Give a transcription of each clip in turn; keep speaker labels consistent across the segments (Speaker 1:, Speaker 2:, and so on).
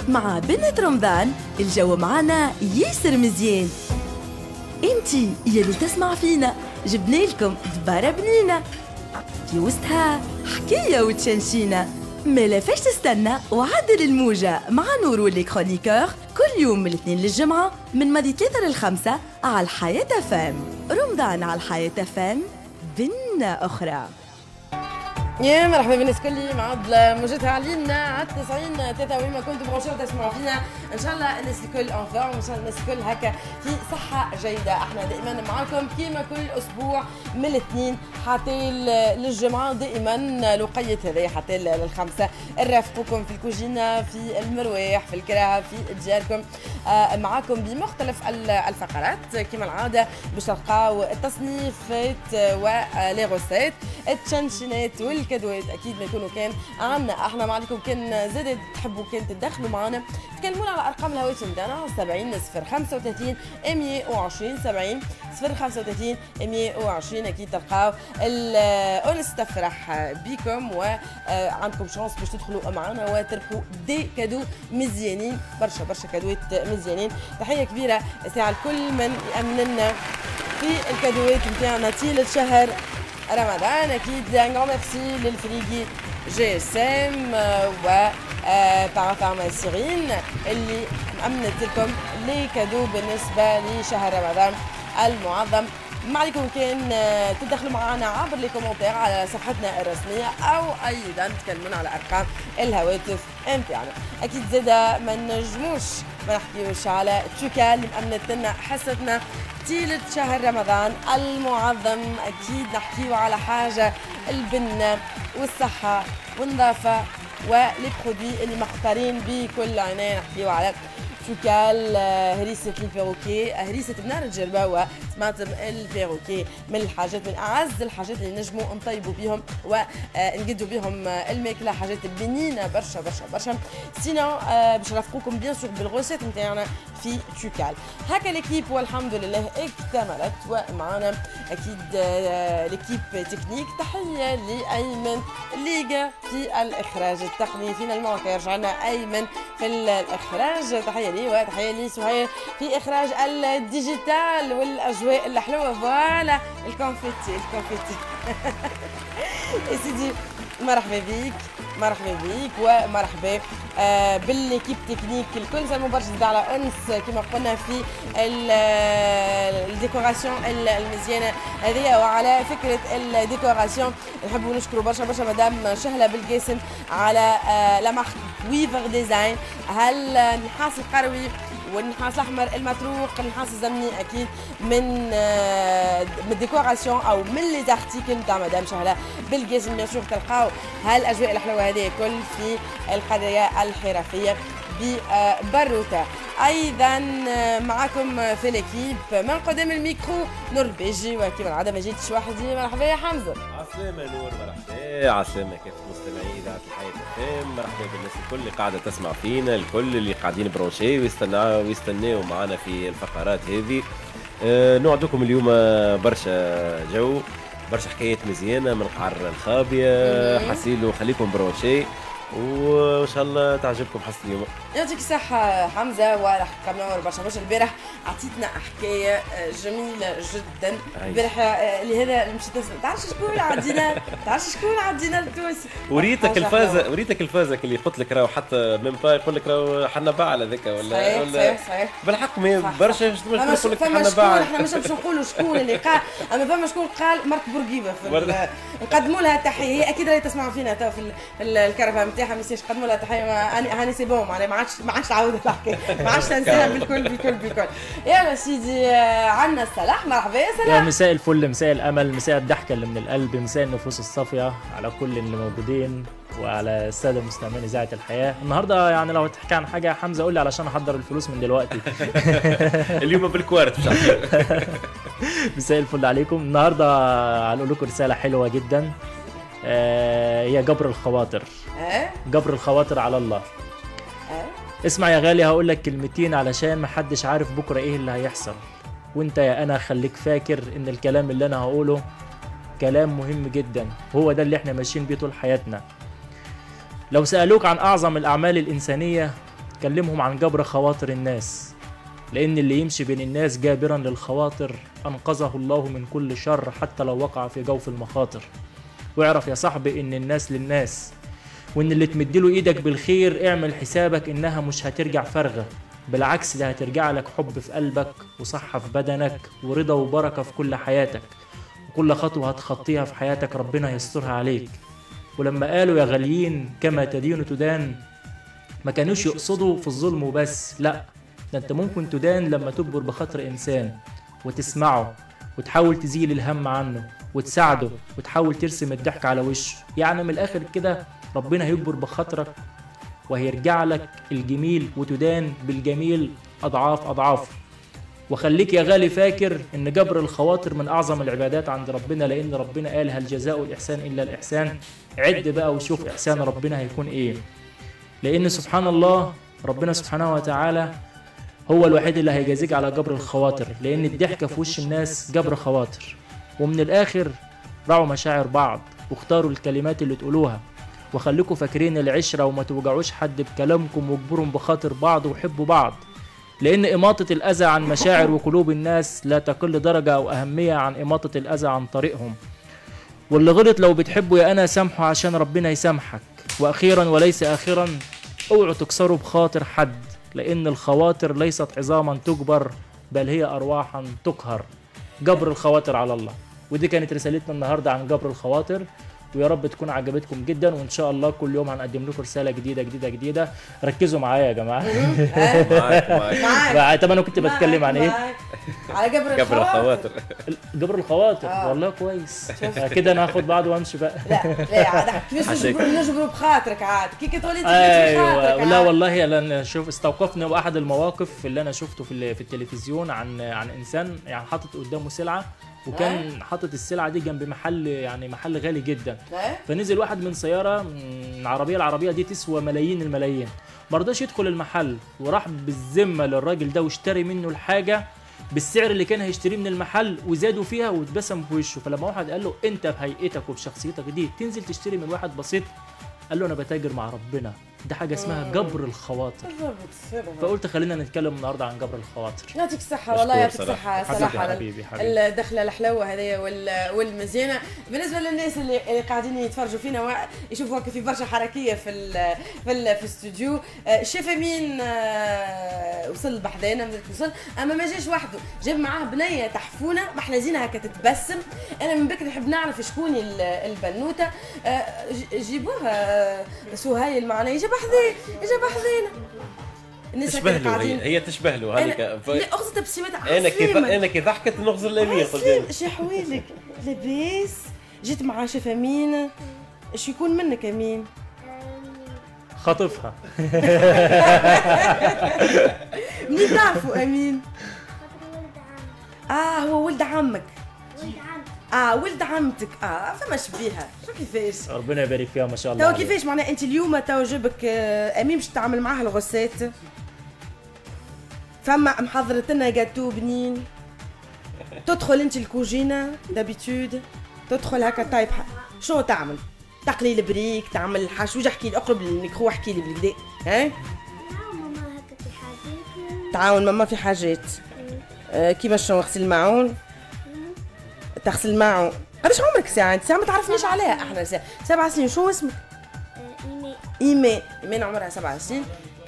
Speaker 1: مع بنت رمضان الجو معنا ياسر مزيان. انتي يلي تسمع فينا جبنا لكم دبارة بنينة في وسطها حكاية وتشنشينة. مالا فاش تستنى وعدل الموجة مع نور واللي كرونيكور كل يوم من الاثنين للجمعة من ماضي 3 ل5 على الحياة فام. رمضان على الحياة فام بنة أخرى.
Speaker 2: يا مرحبا بالناس كلي مع موجتها علينا على 90 وين ما كنتوا برونشور تسمعوا فينا. ان شاء الله الناس الكل ان فورم، ان شاء الله الناس الكل هكا في صحه جيده. احنا دائما معاكم كيما كل اسبوع من الاثنين حتى للجمعه، دائما لقيه هذايا حتى للخمسه نرافقكم في الكوجينه، في المرواح، في الكراهه، في دياركم، معاكم بمختلف الفقرات كيما العاده باش تلقاو التصنيفات ولي غوسيت، التشنشينات والكادوات اكيد ما يكونوا كان عندنا احنا معكم. كان زاد تحبوا كان تدخلوا معنا تكلمونا على ارقام الهواتف نتاعنا 70 035 120 70 035 120. اكيد تلقاو الانس تفرح بكم وعندكم شانس باش تدخلوا معنا وتربحوا دي كادو مزيانين، برشا برشا كادوات مزيانين. تحيه كبيره ساعه الكل من يامن لنا في الكادوات نتاعنا طيله شهر رمضان. اكيد ان غران ميرسي للفريقي جي اس ام و بارافارماسيرين اللي امنت لكم لي كادو بالنسبه لشهر رمضان المعظم. ما عليكم كان تدخلوا معنا عبر لي كومنتير على صفحتنا الرسميه او ايضا تكلمونا على ارقام الهواتف نتاعنا. اكيد زاده ما نجموش ما نحكيوش على توكال اللي مأمنت لنا حصتنا طيلة شهر رمضان المعظم. اكيد نحكيو على حاجه البنه والصحه والنظافه ولي برودوي اللي مختارين بكل عنايه. نحكيو على توكال هريسه البيروكي، هريسه بنار الجرباوه، طماطم البيروكي من الحاجات من اعز الحاجات اللي نجموا نطيبوا بهم ونقدوا بهم الماكله، حاجات بنينه برشا برشا برشا. سينا باش نرافقوكم بيان سور بالغوسيت نتاعنا في توكال. هكا ليكيب والحمد لله اكتملت ومعنا اكيد ليكيب تكنيك. تحيه لايمن ليغا في الاخراج التقني، فينا يرجع لنا ايمن في الاخراج. تحيه لي وتحيه لي سهير في اخراج الديجيتال والاجواء الحلوه. فوالا الكونفيتي الكونفيتي يا سيدي مرحبا بيك مرحبا بيك ومرحبا بالليكيب تكنيك الكل. سلموا برشا زاد على انس كما قلنا في الديكوراسيون المزيانه هذه وعلى فكره الديكوراسيون. نحبوا نشكروا برشا برشا مدام شهله بالقاسم على لا مارك ويفر ديزاين، هالنحاس القروي والنحاس الاحمر المطروق، النحاس الزمني اكيد من الديكوراسيون او من لي زارتيكل نتاع مدام شهله بالقاسم. بيان سور تلقاو هالاجواء الحلوه هذه كل في القريه الحرفيه ببروته. ايضا معكم في ليكيب من قدام الميكرو نور البيجي، وكيما العاده ما جيتش وحدي. مرحبا يا حمزه.
Speaker 3: عسلامة نور، مرحبا عسلامة كيف مستمعي اذاعه الحياه فام. مرحبا بالناس الكل اللي قاعده تسمع فينا، الكل اللي قاعدين برونشي ويستناو معنا في الفقرات هذه. نوعدكم اليوم برشا جو، برشا حكايات مزيانه من قعر الخابيه. حسيلو خليكم برونشي وان شاء الله تعجبكم حصه اليوم.
Speaker 2: يعطيك الصحة حمزة. وراح نكملوا برشا برشا. البارح عطيتنا حكاية جميلة جدا البارح لهذا مشيت تعرفش شكون عدينا، تعرفش شكون عدينا التونسي.
Speaker 3: وريتك الفازة اللي قلت لك راهو حتى من با يقول لك راهو حنا باعلة ذاك ولا
Speaker 2: صحيح
Speaker 3: بالحق برشا يقول لك حنا باعلة.
Speaker 2: احنا مش باش نقولوا شكون اللي قال، اما فما شكون قال مرت بورقيبة نقدموا لها تحية. هي اكيد راهي تسمعوا فينا تو في الكرفة نتاعها، ما يصيرش نقدموا لها تحية. هاني سي بون معناها ما عادش تعاود الحكايه، ما عادش ننساها بالكل. يلا سيدي عندنا الصلاح. مرحبا يا صلاح.
Speaker 4: مساء الفل، مساء الامل، مساء الضحكه اللي من القلب، مساء النفوس الصافيه على كل اللي موجودين وعلى الساده المستمعين اذاعه الحياه. النهارده يعني لو تحكي عن حاجه حمزه قول لي علشان احضر الفلوس من دلوقتي.
Speaker 3: اليوم بالكوارت
Speaker 4: مساء الفل عليكم. النهارده هنقول لكم رساله حلوه جدا، هي جبر الخواطر. جبر الخواطر على الله. اسمع يا غالي، هقول لك كلمتين علشان محدش عارف بكره ايه اللي هيحصل، وانت يا انا خليك فاكر ان الكلام اللي انا هقوله كلام مهم جدا، هو ده اللي احنا ماشيين بيه طول حياتنا. لو سألوك عن اعظم الاعمال الانسانية كلمهم عن جبر خواطر الناس، لأن اللي يمشي بين الناس جابرا للخواطر أنقذه الله من كل شر حتى لو وقع في جوف المخاطر. واعرف يا صاحبي إن الناس للناس، وإن اللي تمدله إيدك بالخير اعمل حسابك إنها مش هترجع فارغة، بالعكس ده هترجع لك حب في قلبك وصحة في بدنك ورضا وبركة في كل حياتك، وكل خطوة هتخطيها في حياتك ربنا يسترها عليك. ولما قالوا يا غاليين كما تدين تدان، ما كانوش يقصدوا في الظلم وبس، لا ده انت ممكن تدان لما تجبر بخاطر انسان وتسمعه وتحاول تزيل الهم عنه وتساعده وتحاول ترسم الضحك على وشه. يعني من الاخر كده ربنا هيجبر بخاطرك وهيرجع لك الجميل وتدان بالجميل اضعاف اضعاف. وخليك يا غالي فاكر ان جبر الخواطر من اعظم العبادات عند ربنا، لان ربنا قال هل جزاء الاحسان الا الاحسان. عد بقى وشوف احسان ربنا هيكون ايه، لان سبحان الله ربنا سبحانه وتعالى هو الوحيد اللي هيجازيك على جبر الخواطر، لان الضحكه في وش الناس جبر خواطر. ومن الاخر راعوا مشاعر بعض واختاروا الكلمات اللي تقولوها، وخليكم فاكرين العشره وما توجعوش حد بكلامكم، واجبروا بخاطر بعض وحبوا بعض، لان اماطه الاذى عن مشاعر وقلوب الناس لا تقل درجه او اهميه عن اماطه الاذى عن طريقهم. واللي غلط لو بتحبه يا انا سامحه عشان ربنا يسامحك. واخيرا وليس اخرا، اوعوا تكسروا بخاطر حد، لأن الخواطر ليست عظاما تجبر بل هي أرواحا تقهر. جبر الخواطر على الله. ودي كانت رسالتنا النهاردة عن جبر الخواطر، ويا رب تكون عجبتكم جدا، وإن شاء الله كل يوم هنقدم لكم رسالة جديدة. ركزوا معايا يا جماعة. معاك. طب أنا كنت بتكلم عن إيه؟
Speaker 2: على جبر الخواطر.
Speaker 4: جبر الخواطر والله كويس. كده أنا هاخد بعض وأمشي بقى.
Speaker 2: لا كيفاش نجبروا بخاطرك عاد كي تقولي انت
Speaker 4: ايوه. لا والله انا شوف استوقفني باحد المواقف اللي انا شفته في التلفزيون عن انسان يعني حاطط قدامه سلعه، وكان حاطط السلعه دي جنب محل يعني محل غالي جدا. فنزل واحد من سياره من العربيه دي تسوى ملايين الملايين، ما رضاش يدخل المحل وراح بالذمه للراجل ده واشتري منه الحاجه بالسعر اللي كان هيشتريه من المحل وزادوا فيها واتبسم في وشه. فلما واحد قال له انت بهيئتك وبشخصيتك دي تنزل تشتري من واحد بسيط، قال له انا بتاجر مع ربنا. ده حاجه اسمها جبر الخواطر. فقلت خلينا نتكلم النهارده عن جبر الخواطر.
Speaker 2: يعطيك الصحه والله، يعطيك الصحه صراحه الدخله الحلوه هذه والمزيانه. بالنسبه للناس اللي قاعدين يتفرجوا فينا يشوفوا في برشا حركيه في الاستوديو. الشيف امين وصل بحذانا وصل، اما ما جاش وحده، جاب معاه بنيه تحفونه محلازينها هكا تتبسم. انا من بكري نحب نعرف شكون البنوته. جيبوها سهيل معنا يجي بحذينا.
Speaker 3: الناس تشبه له، هي تشبه له هذيك.
Speaker 2: لا اخذت ابتسامتها.
Speaker 3: انا كي ضحكت نغزر الامين قدامي.
Speaker 2: شي حوالك لاباس؟ جيت مع شيف امين، ايش يكون منك امين؟
Speaker 4: خاطفها.
Speaker 2: منين تعرفوا امين؟ هو ولد عمك. ولد عمتك. فما شبيهه. شو كيفاش؟
Speaker 4: ربنا يبارك فيها ما شاء الله.
Speaker 2: تو كيفاش معناها انت اليوم تو جبك امين باش تعمل معاه الغوسات؟ فما محضرت لنا جاتو بنين. تدخل انت الكوجينه دابيتود، تدخل هكا طيب شنو تعمل؟ تقلي البريك، تعمل حشوج. احكي لي، اقرب للميكرو احكي لي بالكدا.
Speaker 5: ماما هكا في حاجات.
Speaker 2: تعاون ماما في حاجات. كيما شنو؟ غسل الماعون. تغسل معه. قداش عمرك ساعة؟ انت ساعة ما تعرفنيش عليها. احنا 7 سنين. شو اسمك؟ ايمان عمرها 7 سنين.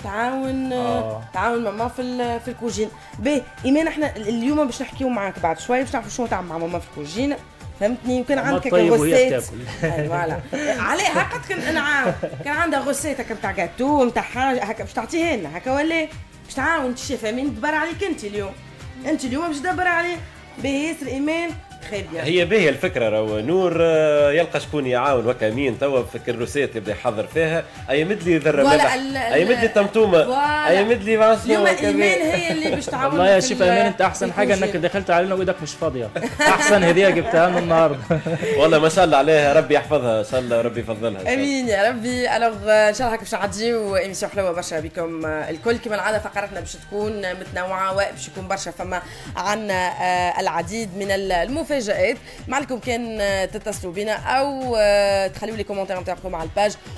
Speaker 2: تعاون ماما في الكوجين. باهي ايمان، احنا اليوم باش نحكيو معاك بعد شوي باش نعرفوا شنو تعمل مع ماما في الكوجين. فهمتني؟ وكان عندك
Speaker 4: طيب
Speaker 2: غوسات. فوالا عليها قد كان نعاون. كان عندها غوسات هكا نتاع جاتو نتاع حاجه هكا باش تعطيها لنا هكا، ولا باش تعاون انت الشيف امين تدبر عليك انت اليوم. انت اليوم باش تدبر عليه. باهي ياسر ايمان.
Speaker 3: هي باهيه الفكره. راهو نور يلقى شكون يعاون وكا مين توا في الكروسات يبدا يحضر فيها. اي مدلي ذره ملح، اي مدلي طمطومه، اي مدلي معصوم.
Speaker 2: اليوم ايمان هي اللي باش تعاون.
Speaker 4: والله يا شيف ايمان انت احسن حاجه انك دخلت علينا وايدك مش فاضيه. احسن هديه جبتها لنا النهارده.
Speaker 3: والله ما شاء الله عليها، ربي يحفظها ان شاء الله وربي يفضلها.
Speaker 2: امين يا ربي. الوغ ان شاء الله هكا باش نعديو ايميسيون حلوه برشا بكم الكل. كما العاده فقراتنا باش تكون متنوعه وباش يكون برشا فما عندنا العديد من المفاجآت. معلكم كان تتصلوا بنا او تخليوا لي كومونتير نتاعكم على الباج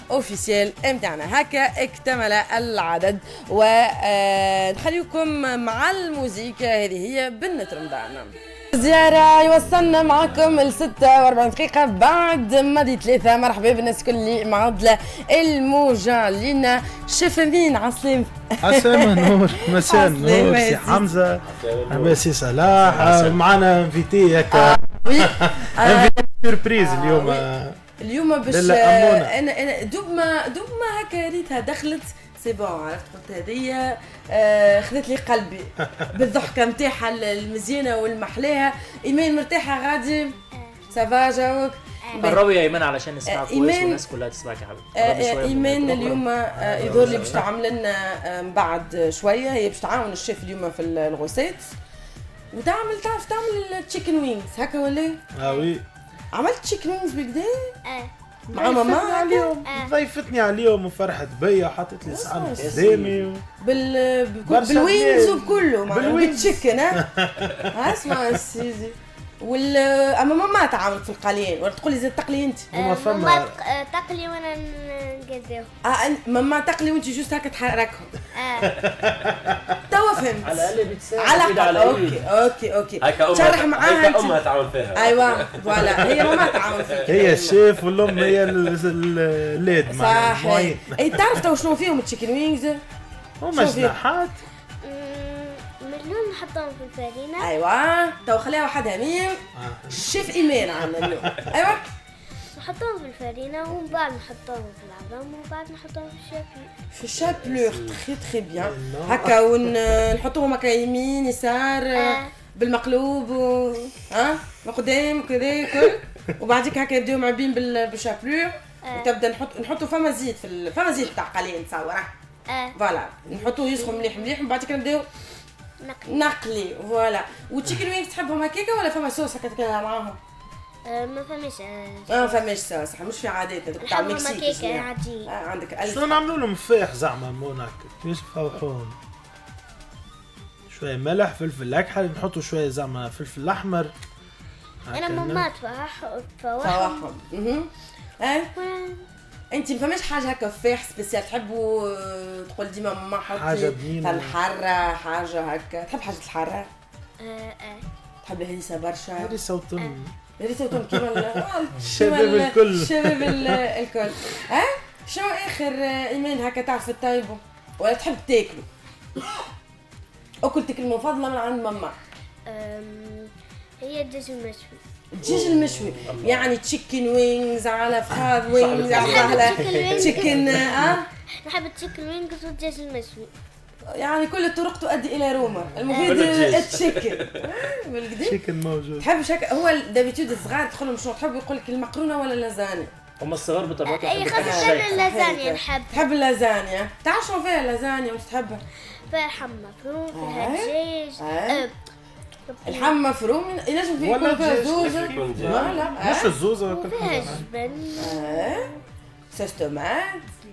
Speaker 2: اوفيسيال متاعنا. هكا اكتمل العدد ونخليكم مع الموسيقى هذه هي بنت رمضان. زيارة يوصلنا معكم ل 46 دقيقة بعد ماضي 3. مرحبا بالناس الكل اللي معضلة الموجة لينا. شيف امين عسلام.
Speaker 6: عسلامة نور. مساء النور سي حمزة. مسي صلاح. معنا انفيتي هكا. انفيتي سوربريز اليوم
Speaker 2: باش انا دوب ما هكا ريتها دخلت سي بون عرفت قلت هذيا خذت لي قلبي بالضحكه نتاعها المزيانه والمحلاها. ايمان مرتاحه غادي سافا جاوك
Speaker 4: قربي يا ايمان علشان نسمعك كويس والناس كلها تسمعك يا حبيبي.
Speaker 2: ايمان اليوم يظهر لي باش تعمل لنا بعد شويه، هي باش تعاون الشيف اليوم في الغوسيت وتعمل تعرف تعمل تشيكن وينجز هكا ولا؟
Speaker 6: وي
Speaker 2: عملت تشيكن وينجز بالكدا؟ مع ماما
Speaker 6: اليوم ضيفتني عليهم وفرحت بيا وحطت لي صحن قدامي
Speaker 2: بالوينز وبكله بالتشيكن. اسمع سيدي اما ماما تعمل في القليين ولا تقولي زاد تقلي انت؟
Speaker 5: ماما تقلي وانا نقداهم.
Speaker 2: ماما تقلي وانت جوست هكا تحركهم. توا فهمت.
Speaker 4: على الاقل بتساعد
Speaker 2: على اوكي
Speaker 3: هكا
Speaker 2: شرح معاها
Speaker 3: هكا امها تعاون فيها.
Speaker 2: ايوه فوالا هي ماما تعاون فيها.
Speaker 6: هي الشيف والام هي الليد
Speaker 2: صح. اي تعرف تو شنو فيهم التشيكن وينجز؟
Speaker 6: هما جناحات
Speaker 5: مليون نحطهم في الفرينة.
Speaker 2: ايوه تو خليها وحدها مين؟ الشيف ايمان عندنا اليوم. ايوه
Speaker 5: نحطهم في الفرينة ومن بعد نحطهم في العظم ومن بعد نحطهم في الشابلور.
Speaker 2: في الشابلور تخي بيان هكا ونحطوهم هكا يمين يسار بالمقلوب من قدام كذا كل وبعديك هكا يبداو معبين بالشابلور وتبدا نحطوا فما زيت فما زيت تاع قليل تصور فوالا نحطوه يسخن مليح من بعد كده نبداو نقلي فوالا. والتشيكن وينجز تحبهم هكاكا ولا فما صوص هكا تاكلها معاهم؟
Speaker 5: ما فماش
Speaker 2: فماش صوص مش في عادات هذوك تاع المكسيك
Speaker 5: عادي.
Speaker 2: عندك
Speaker 6: شنو نعملوا لهم فاح زعما موناك كيفاش نفوحوهم؟ شويه ملح فلفل اكحل نحطوا شويه زعما فلفل احمر.
Speaker 5: انا ماما تفوحهم.
Speaker 2: انت ما فماش حاجه هكا فاح سبيسيال تحبوا تقول ديما ماما حطي الحاره حاجه هكا تحب حاجه الحاره؟ تحب هريسه برشا؟
Speaker 6: هريسه وتم
Speaker 2: كيما
Speaker 6: الشباب الكل
Speaker 2: شو اخر ايمان هكا تعرف تطيبوا ولا تحب تاكلوا؟ اكلتك المفضله من عند ماما؟
Speaker 5: هي الدجاج المشوي.
Speaker 2: الدجاج المشوي يعني تشيكن وينجز على فخاد وينجز على تشيكن
Speaker 5: نحب التشيكن وينجز والدجاج المشوي.
Speaker 2: يعني كل الطرق تؤدي الى روما. المفيد التشيكن بالكدا
Speaker 6: تشيكن موجود.
Speaker 2: تحب شكل هو دابيتود الصغار تدخلهم شنو تحب يقول لك المقرونه ولا اللازانيا؟
Speaker 4: هما الصغار بطبيعتهم
Speaker 5: اي خاصة اللازانيا نحب.
Speaker 2: تحب اللازانيا؟ تعرف شنو فيها اللازانيا وش تحبها؟
Speaker 5: فيها لحم مفروم فيها دجاج.
Speaker 2: اللحم مفروم ينجم فيه يكون فيها زوزه
Speaker 6: لا مش الزوزه
Speaker 5: فيها جبن
Speaker 2: صوص طماط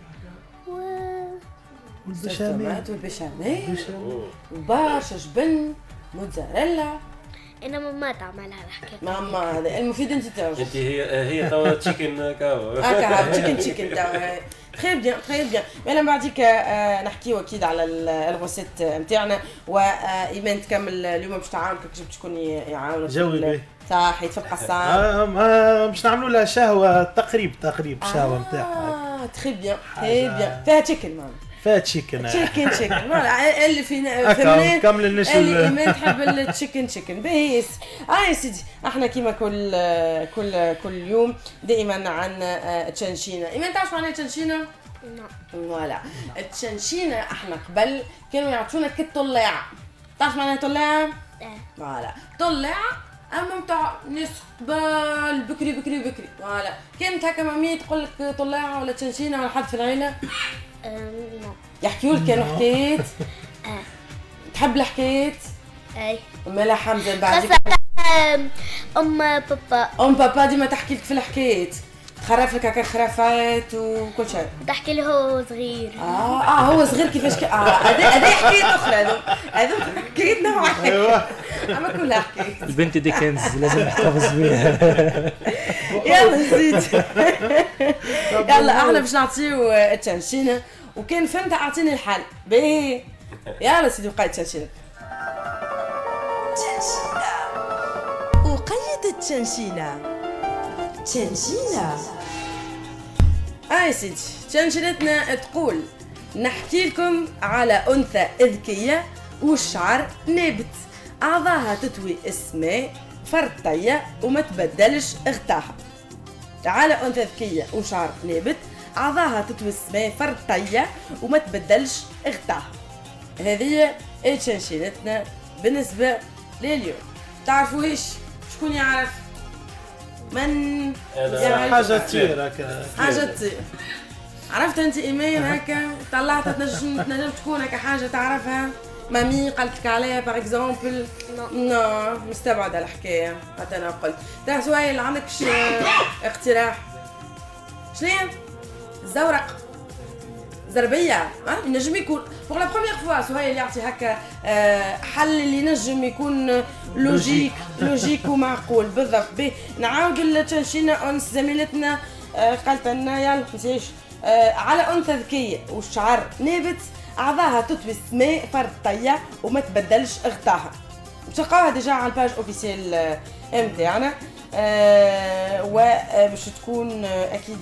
Speaker 2: والبشاميل وبرشا جبن موتزاريلا.
Speaker 5: انا ماما تعملها الحكايه.
Speaker 2: ماما هذا المفيد انت تعرف.
Speaker 3: انت هي توا تشيكن كاو.
Speaker 2: هكا تشيكن توا تري بيان. انا بعديك نحكيو اكيد على الغوسيت نتاعنا وايمان تكمل اليوم باش تعاونك جبت شكون يعاونك
Speaker 6: جوي
Speaker 2: صح في القصام
Speaker 6: باش نعملوا لها شهوه تقريب الشهوه نتاعها.
Speaker 2: تري بيان فيها تشيكن ماما
Speaker 6: فيها تشيكن
Speaker 2: فوالا اللي فينا
Speaker 6: كمل النشوي
Speaker 2: اللي ما تحب التشيكن باهي يا سيدي احنا كيما كل يوم دائما عندنا تشنشينه. ايمان تعرف معناها تشنشينه؟ فوالا التشنشينه احنا قبل كانوا يعطونا كالطلاعه. تعرف معناها طلاعه؟ فوالا طلاعه اما نتاع ناس قبل بكري فوالا. كانت هكا مامي تقول لك طلاعه ولا تشنشينه ولا حد في العيله؟ يحكيوا لك كانوا حكايات؟ تحب الحكايات؟
Speaker 5: اي
Speaker 2: مالا حمزه بعد
Speaker 5: ام
Speaker 2: بابا ديما تحكي لك في الحكايات تخرف لك هكا خرافات وكل شيء
Speaker 5: تحكي له هو صغير.
Speaker 2: هو صغير كيفاش هذا حكايه اخرى هذو حكايتنا معاه. اما كلها حكايات.
Speaker 4: البنت دي كنز لازم نحتفظ بيها.
Speaker 2: يلا سيدي. يلا احنا باش نعطيو التنشينه، وكان فهمت اعطيني الحل باهي. يلا سيدي وقيت التنشينه.
Speaker 1: وقيت التنشينة. تنشينة.
Speaker 2: سيدي تنشينتنا تقول نحكي لكم على أنثى ذكية والشعر نابت، أعضاها تطوي السماء فرطية وما تبدلش اغتاها. على أنثى ذكية وشعر نابت، أعضاها تطوي السماء فرطية وما تبدلش اغتاها. هذه تنشينتنا بالنسبة لليوم. تعرفوهيش؟ شكون يعرف؟ من يعرف؟
Speaker 6: حاجة تطير هكا.
Speaker 2: حاجة تطير. عرفت انت ايمان هكا طلعتها تنجم تكون هكا حاجة تعرفها؟ مامي قالت لك عليها باغ اكزومبل؟ نو مستبعدة الحكاية. حتى انا قلت. تاع سهيل عندكش اقتراح؟ شنو؟ الزورق. زربية. ينجم يكون بوغ لا بروميير فوا سهيل يعطي هكا حل اللي ينجم يكون لوجيك ومعقول بالضبط. نعاود التنشينة أنس زميلتنا قالت لنا يلا متيش على أنثى ذكية والشعر نابت، أعضاها تطوي السماء فرطية وما تبدلش اغتاها. تلقاوها ديجا على الباج اوفيسيال نتاعنا، وباش تكون اكيد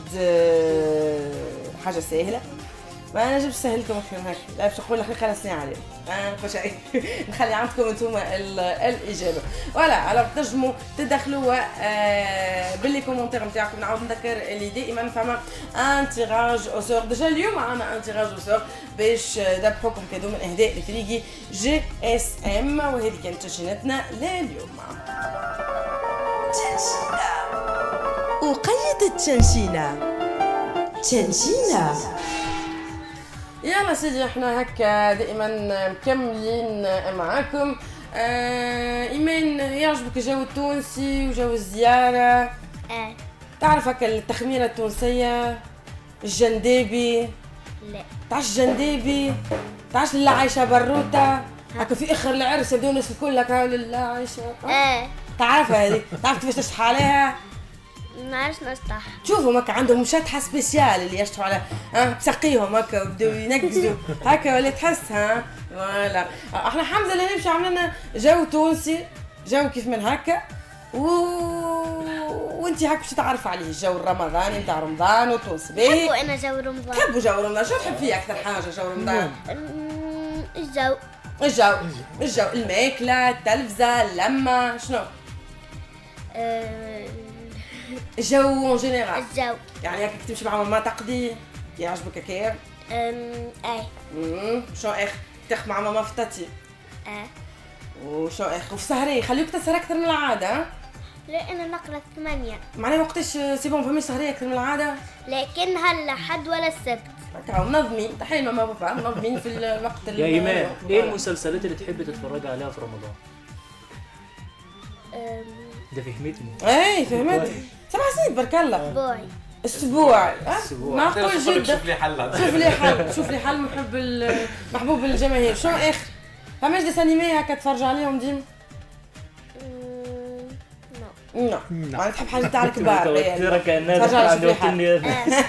Speaker 2: حاجه سهله. ما نجمش نسهلكم اكثر من هكا، لا باش نقول الحقيقه لا سني عليهم. نقول شيء نخلي عندكم انتوما الاجابه. فوالا الوغ تنجموا تدخلوا باللي كومونتير نتاعكم. نعاود نذكر اللي دائما فما ان تيراج او سور. ديجا اليوم عندنا ان تيراج او سور باش نذبحوكم كادو من اهداء لفريقي جي اس ام، وهذه كانت تنشينتنا لليوم.
Speaker 1: وقيت التنشينة. تنشينة.
Speaker 2: يلا سيدي احنا هكا دائما مكملين معاكم. ايمان يعجبك الجو التونسي وجو الزياره؟ تعرف هكا التخميره التونسيه؟ الجنديبي؟
Speaker 5: لا.
Speaker 2: تعرفش الجنديبي؟ تعرفش لا عايشه بروته؟ هكا في اخر العرس يبداو الناس الكل هكا لا عايشه. تعرفها هذيك؟ تعرف كيفاش تشطح عليها؟
Speaker 5: ما عرفش نشطح.
Speaker 2: شوفوا هكا عندهم شطحه سبيسيال اللي يشطحوا على تسقيهم هكا وبداو ينقزوا هكا ولا تحس فوالا. احنا الحمد لله نمشي عملنا جو تونسي، جو كيف من هكا وانت هكا باش تعرف عليه الجو الرمضاني نتاع رمضان وتونسي. باهي
Speaker 5: انا جو رمضان.
Speaker 2: تحبوا جو رمضان؟ شو تحب فيه اكثر حاجه جو رمضان؟ الجو الماكله، التلفزه، اللمه، شنو؟ الجو اون جينيرال.
Speaker 5: الجو
Speaker 2: يعني هكاك تمشي مع ماما تقضي يعجبك هكايا؟ شو اخ تاخذ مع ماما فطاتي؟ وشو اخ وفي سهري يخليوك تسهر اكثر من العاده؟
Speaker 5: لا انا نقرا 8.
Speaker 2: معناها وقتاش سي بون فماش سهريه اكثر من العاده؟
Speaker 5: لكن هلا حد ولا السبت.
Speaker 2: هكا منظمين. تحيه ماما وبابا منظمين في الوقت.
Speaker 4: يا ايمان ايه المسلسلات اللي تحبي تتفرجي عليها في رمضان؟ ده فهمتني.
Speaker 2: اي فهمت. 7 سنين برك الله. اسبوع. معقول جدا.
Speaker 3: شوف لي حل.
Speaker 2: شوف لي حل محبوب الجماهير. شو اخر؟ فماش ديس انيمي هكا تفرج عليهم ديما؟ نو. ما تحب حاجه تاع الكبار.
Speaker 4: توترة كأنها تفرج على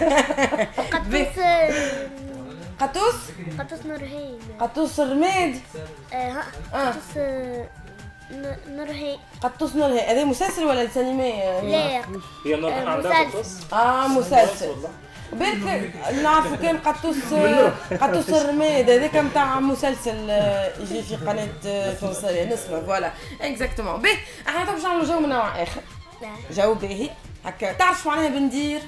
Speaker 5: قطوس نورهين.
Speaker 2: قطوس الرميد.
Speaker 5: قطوس نورهين.
Speaker 2: قطوس نورهين هذا مسلسل ولا انيمي؟
Speaker 5: لا
Speaker 4: هي نورهين عندها قطوس؟
Speaker 2: مسلسل. بالك نعرفوا كان قطوس الرميد هذاك نتاع مسلسل يجي في قناه تونسيه نسمع. فوالا اكزاكتومون. باهي احنا تو باش نعملوا جو من نوع اخر. جو باهي هكا. تعرف معناها بندير؟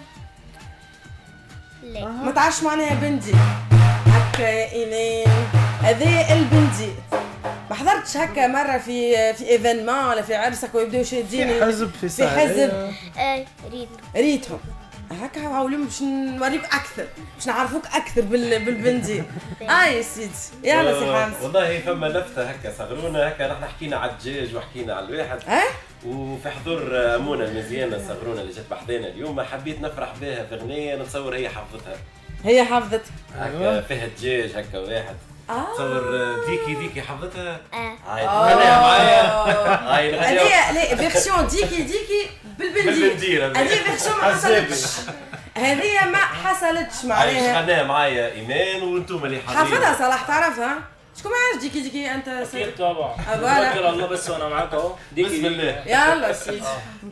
Speaker 5: لا.
Speaker 2: ما تعرفش معناها بندير هكا ايمان؟ هذا البندير. ما حضرتش هكا مره في ايفينمون ولا في عرسك ويبداو شادين
Speaker 6: في حزب
Speaker 2: في حزب ريتهم هكا. اليوم باش نوريك اكثر، باش نعرفوك اكثر بالبندير. يا سيدي يلا سي حمزه.
Speaker 3: والله فما لفته هكا صغرونا هكا نحن حكينا على الدجاج وحكينا على الواحد. وفي حضور امونه المزيانه صغرونا اللي جات بحذانا اليوم حبيت نفرح بها في اغنيه نتصور هي حفظتها هكا فيها الدجاج هكا واحد. تصور ديكي حفظتها؟ هاي معايا. هاي
Speaker 2: هذه لا فيرسيون ديكي
Speaker 3: بالبندير
Speaker 2: هذه فيرسيون ما حصلتش. هذه ما حصلتش معناها.
Speaker 3: قناه معايا ايمان وانتم اللي حاضرين.
Speaker 2: حافظها صلاح تعرفها؟ شكون معاك ديكي انت؟
Speaker 4: اكيد طبعا.
Speaker 2: توكل
Speaker 4: الله بس وانا معاك اهو.
Speaker 3: بسم الله.
Speaker 2: يلا سيدي.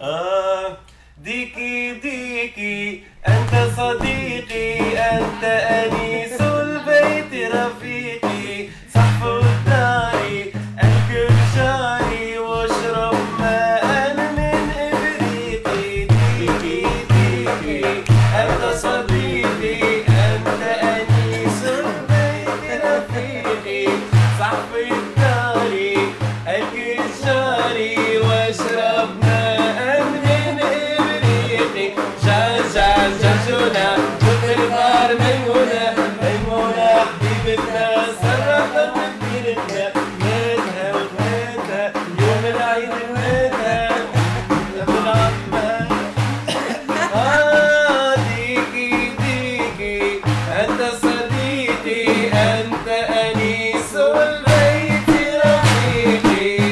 Speaker 3: ديكي أنت صديقي أنت أنيس البيت رفيقي صحف الدار الكل جاري واشرب ماء من إبريقي ديكي أنت صديقي أنت أنيس البيت رفيقي صحف الدار الكل جاري واشرب جاجونا شوف البار ميمونة ميمونة حبيبتنا سرحت تفكيرتنا ماتها وماتها يوم العيد ماتها بالعظمة ديكي أنت صديقي أنت أنيس والبيت رفيقي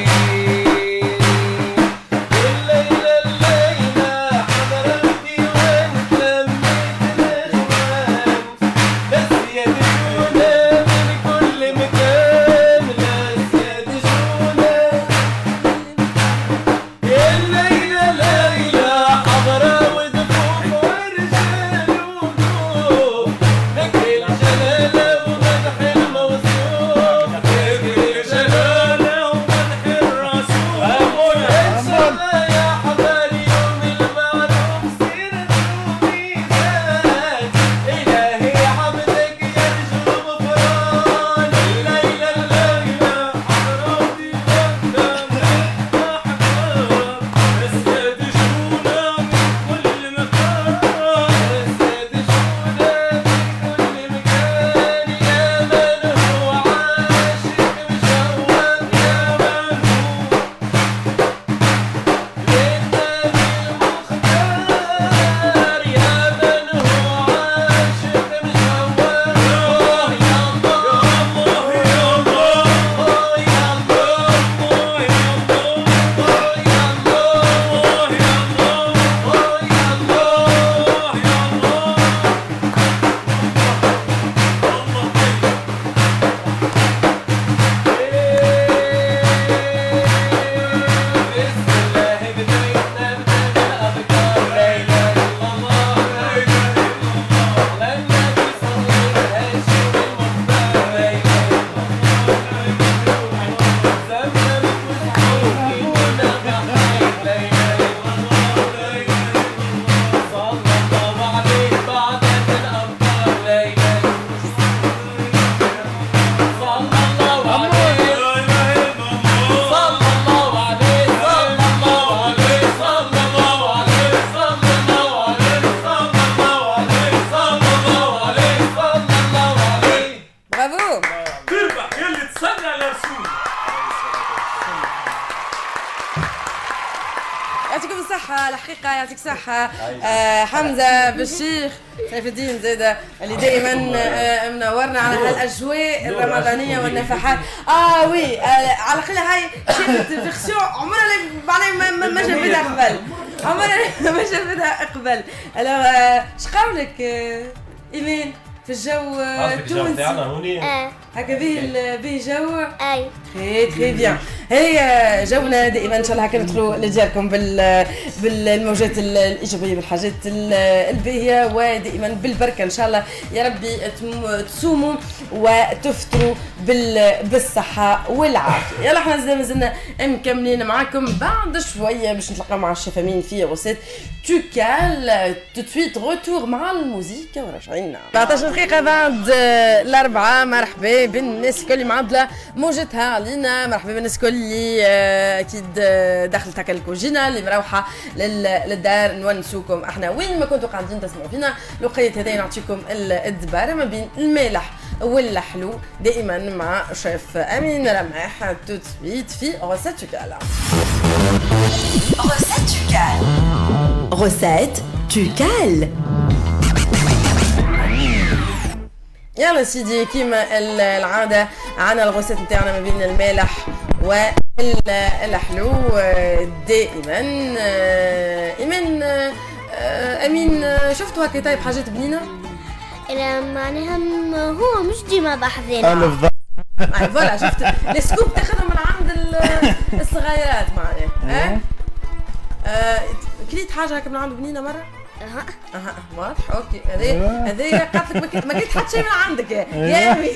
Speaker 2: يعطيكم الصحة الحقيقة يعطيك صحة حمزة بالشيخ سيف الدين زيدة اللي دائما منورنا على هالأجواء الرمضانية والنفحات. وي على الأقل هاي شافت فيرسيون عمرها معناها ما شافتها قبل، عمرها ما شافتها قبل. الوغ شقولك إيمان في الجو التونسي هكا به جو؟
Speaker 5: اي
Speaker 2: تري بيان. هي جونا دائما ان شاء الله هكا ندخلوا لدياركم بالموجات الايجابيه بالحاجات الباهيه ودائما بالبركه ان شاء الله يا ربي تصوموا وتفطروا بالصحه والعافيه. يلا احنا مازلنا مكملين معاكم بعد شويه باش نتلاقاو مع الشيف امين في غوسيت توكال. تو سويت روتور مع الموسيقى وراجعين 14 دقيقه بعد الاربعه. مرحبا بالناس الكل معدله موجتها علينا، مرحبا بالناس الكل اللي اكيد دخلت هكا الكوجينه اللي مروحه للدار نونسوكم احنا وين ما كنتوا قاعدين تسمعوا فينا. لقيت هذا نعطيكم الدباره ما بين المالح والحلو دائما مع شيف امين رماح. تو سويت في غوسيت توكال.
Speaker 1: غوسيت توكال. غوسيت توكال.
Speaker 2: يلا سيدي كيما العاده عنا الغوصات نتاعنا ما بين المالح والحلو دائما. ايمان امين شفتوا هكا طيب حاجات بنينه؟
Speaker 5: لا معناها هو مش ديما بحذينا.
Speaker 6: الف
Speaker 2: فوالا شفت السكوب تاخذهم من عند الصغيرات معناها. كليت حاجه هكا من عنده بنينه مره؟ اها واضح اوكي. هذه قالت لك ما كليت حتى شيء من عندك يا امي.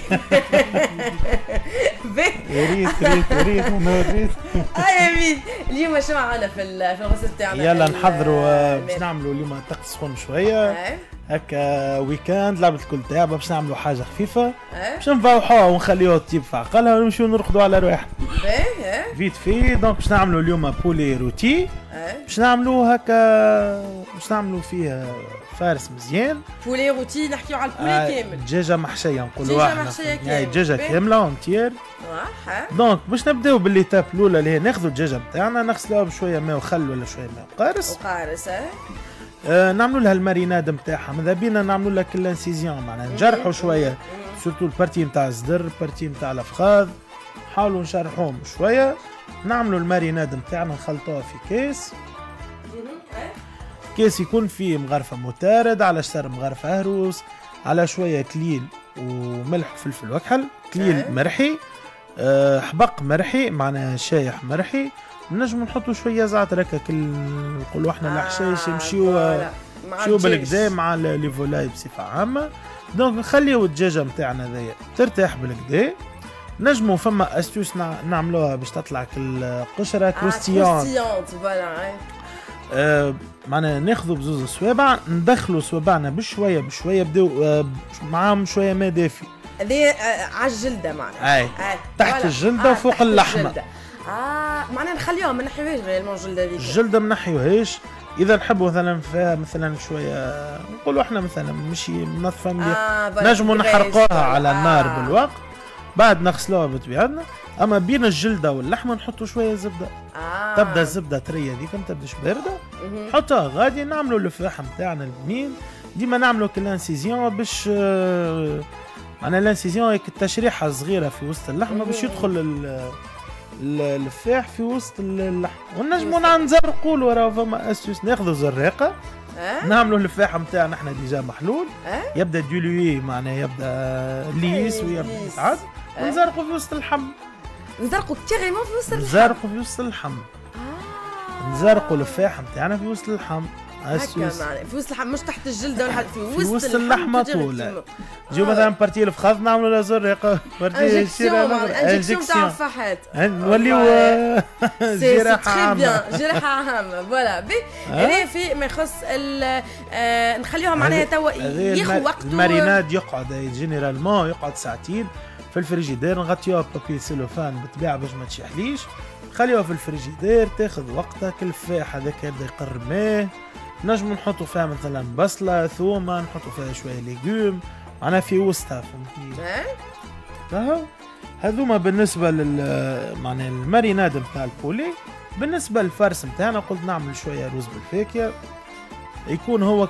Speaker 6: ريت نوريت.
Speaker 2: يا امين اليوم شو معنا في الغسل تاعنا؟
Speaker 6: يلا نحضروا باش نعملوا اليوم طقس سخون شويه هكا ويكاند لعبة الكل تاعبة باش نعملوا حاجة خفيفة باش نفوحوها ونخليوها تطيب في عقلها ونمشيو نرقدوا على رواحنا. فيت في دونك باش نعملوا اليوم بولي روتي باش نعملوا هكا باش نعملوا فيه فارس مزيان.
Speaker 2: بولي روتي نحكيو على البولي كامل.
Speaker 6: دجاجة محشية نقولوا
Speaker 2: احنا. دجاجة محشية كامل.
Speaker 6: دجاجة كاملة اونتير. دونك باش نبداو بالليتاب الأولى اللي هي ناخذوا الدجاجة نتاعنا نغسلوها بشوية ماء وخل ولا شوية ماء وقارص. نعملوا لها الماريناد نتاعها ماذا بينا نعملوا لها كلانسيزيون معناها نجرحوا شويه سورتو البارتي نتاع الصدر البارتي نتاع الافخاذ نحاولوا نشرحوهم شويه. نعملوا الماريناد نتاعنا نخلطوها في كيس يكون فيه مغرفه متارد على شتر مغرفه هروس على شويه كليل وملح وفلفل وكحل كليل مرحي حبق مرحي معناها شايح مرحي. نجم نحطوا شويه زعتر هكا نقولوا احنا الحشيش يمشيو بالكدا مع لي فولاي بصفه عامه. دونك نخليو الدجاجه نتاعنا ذي ترتاح بالكدا. نجموا فما استوس نعملوها باش تطلع القشره كروستيون معناها ناخذوا بزوز صوابع ندخلوا صوابعنا بشويه بداو معاهم شويه ماء دافي.
Speaker 2: هذه على الجلده معناها
Speaker 6: تحت الجلده وفوق اللحمه.
Speaker 2: معناها نخليوها ما نحيوهاش غير الجلده هذيك.
Speaker 6: الجلده ما نحيوهاش اذا نحبوا مثلا فيها مثلا شويه نقولوا احنا مثلا مشي منظفه مليح نجموا نحرقوها على النار بالوقت بعد نغسلوها بطبيعتنا. اما بين الجلده واللحمه نحطوا شويه زبده. تبدا الزبده طريه هذيك ما تبداش بارده نحطها غادي نعملوا الفاحه نتاعنا البنين. ديما نعملوا كلانسيزيون باش معناها لانسيزيون هيك التشريحه صغيره في وسط اللحمه باش يدخل الفاح في وسط اللحم. ونجموا نزرقوا له راه فما اسوس ناخذوا زراقه نعملوا الفاح نتاعنا احنا ديجا محلول يبدا ديلوي معناها يبدا ليس ويبدا يتعد ونزرقوا في وسط اللحم.
Speaker 2: نزرقوا كاريمون في وسط اللحم.
Speaker 6: نزرقوا في وسط اللحم. نزرقوا الفاح نتاعنا في وسط اللحم.
Speaker 2: هكا في وسط اللحم مش تحت الجلده ولا في وسط
Speaker 6: اللحمه طول. جيو مثلا بارتي الفخاذ نعملوا لها زرقه بارتي
Speaker 2: انجكسيون تاع الفحات
Speaker 6: نوليو
Speaker 2: جراحه عامه. جراحه عامه فوالا. هذا في ما يخص نخليوها معناها توا ياخذ وقته.
Speaker 6: الماريناد يقعد جينيرالمون يقعد ساعتين في الفريجيدير نغطيوها بابي سيلوفان بالطبيعه باش ما تشحليش. خليوها في الفريجيدير تاخذ وقتها الفاح هذاك يبدا يقرماه. نجم نحطوا فيها مثلا بصله ثومه نحطوا فيها شويه ليجوم معناها في وسطها فهمتي. هذوما بالنسبه معناها الماريناد نتاع البولي. بالنسبه للفرس نتاعنا قلت نعمل شويه رز بالفاكهه يكون هو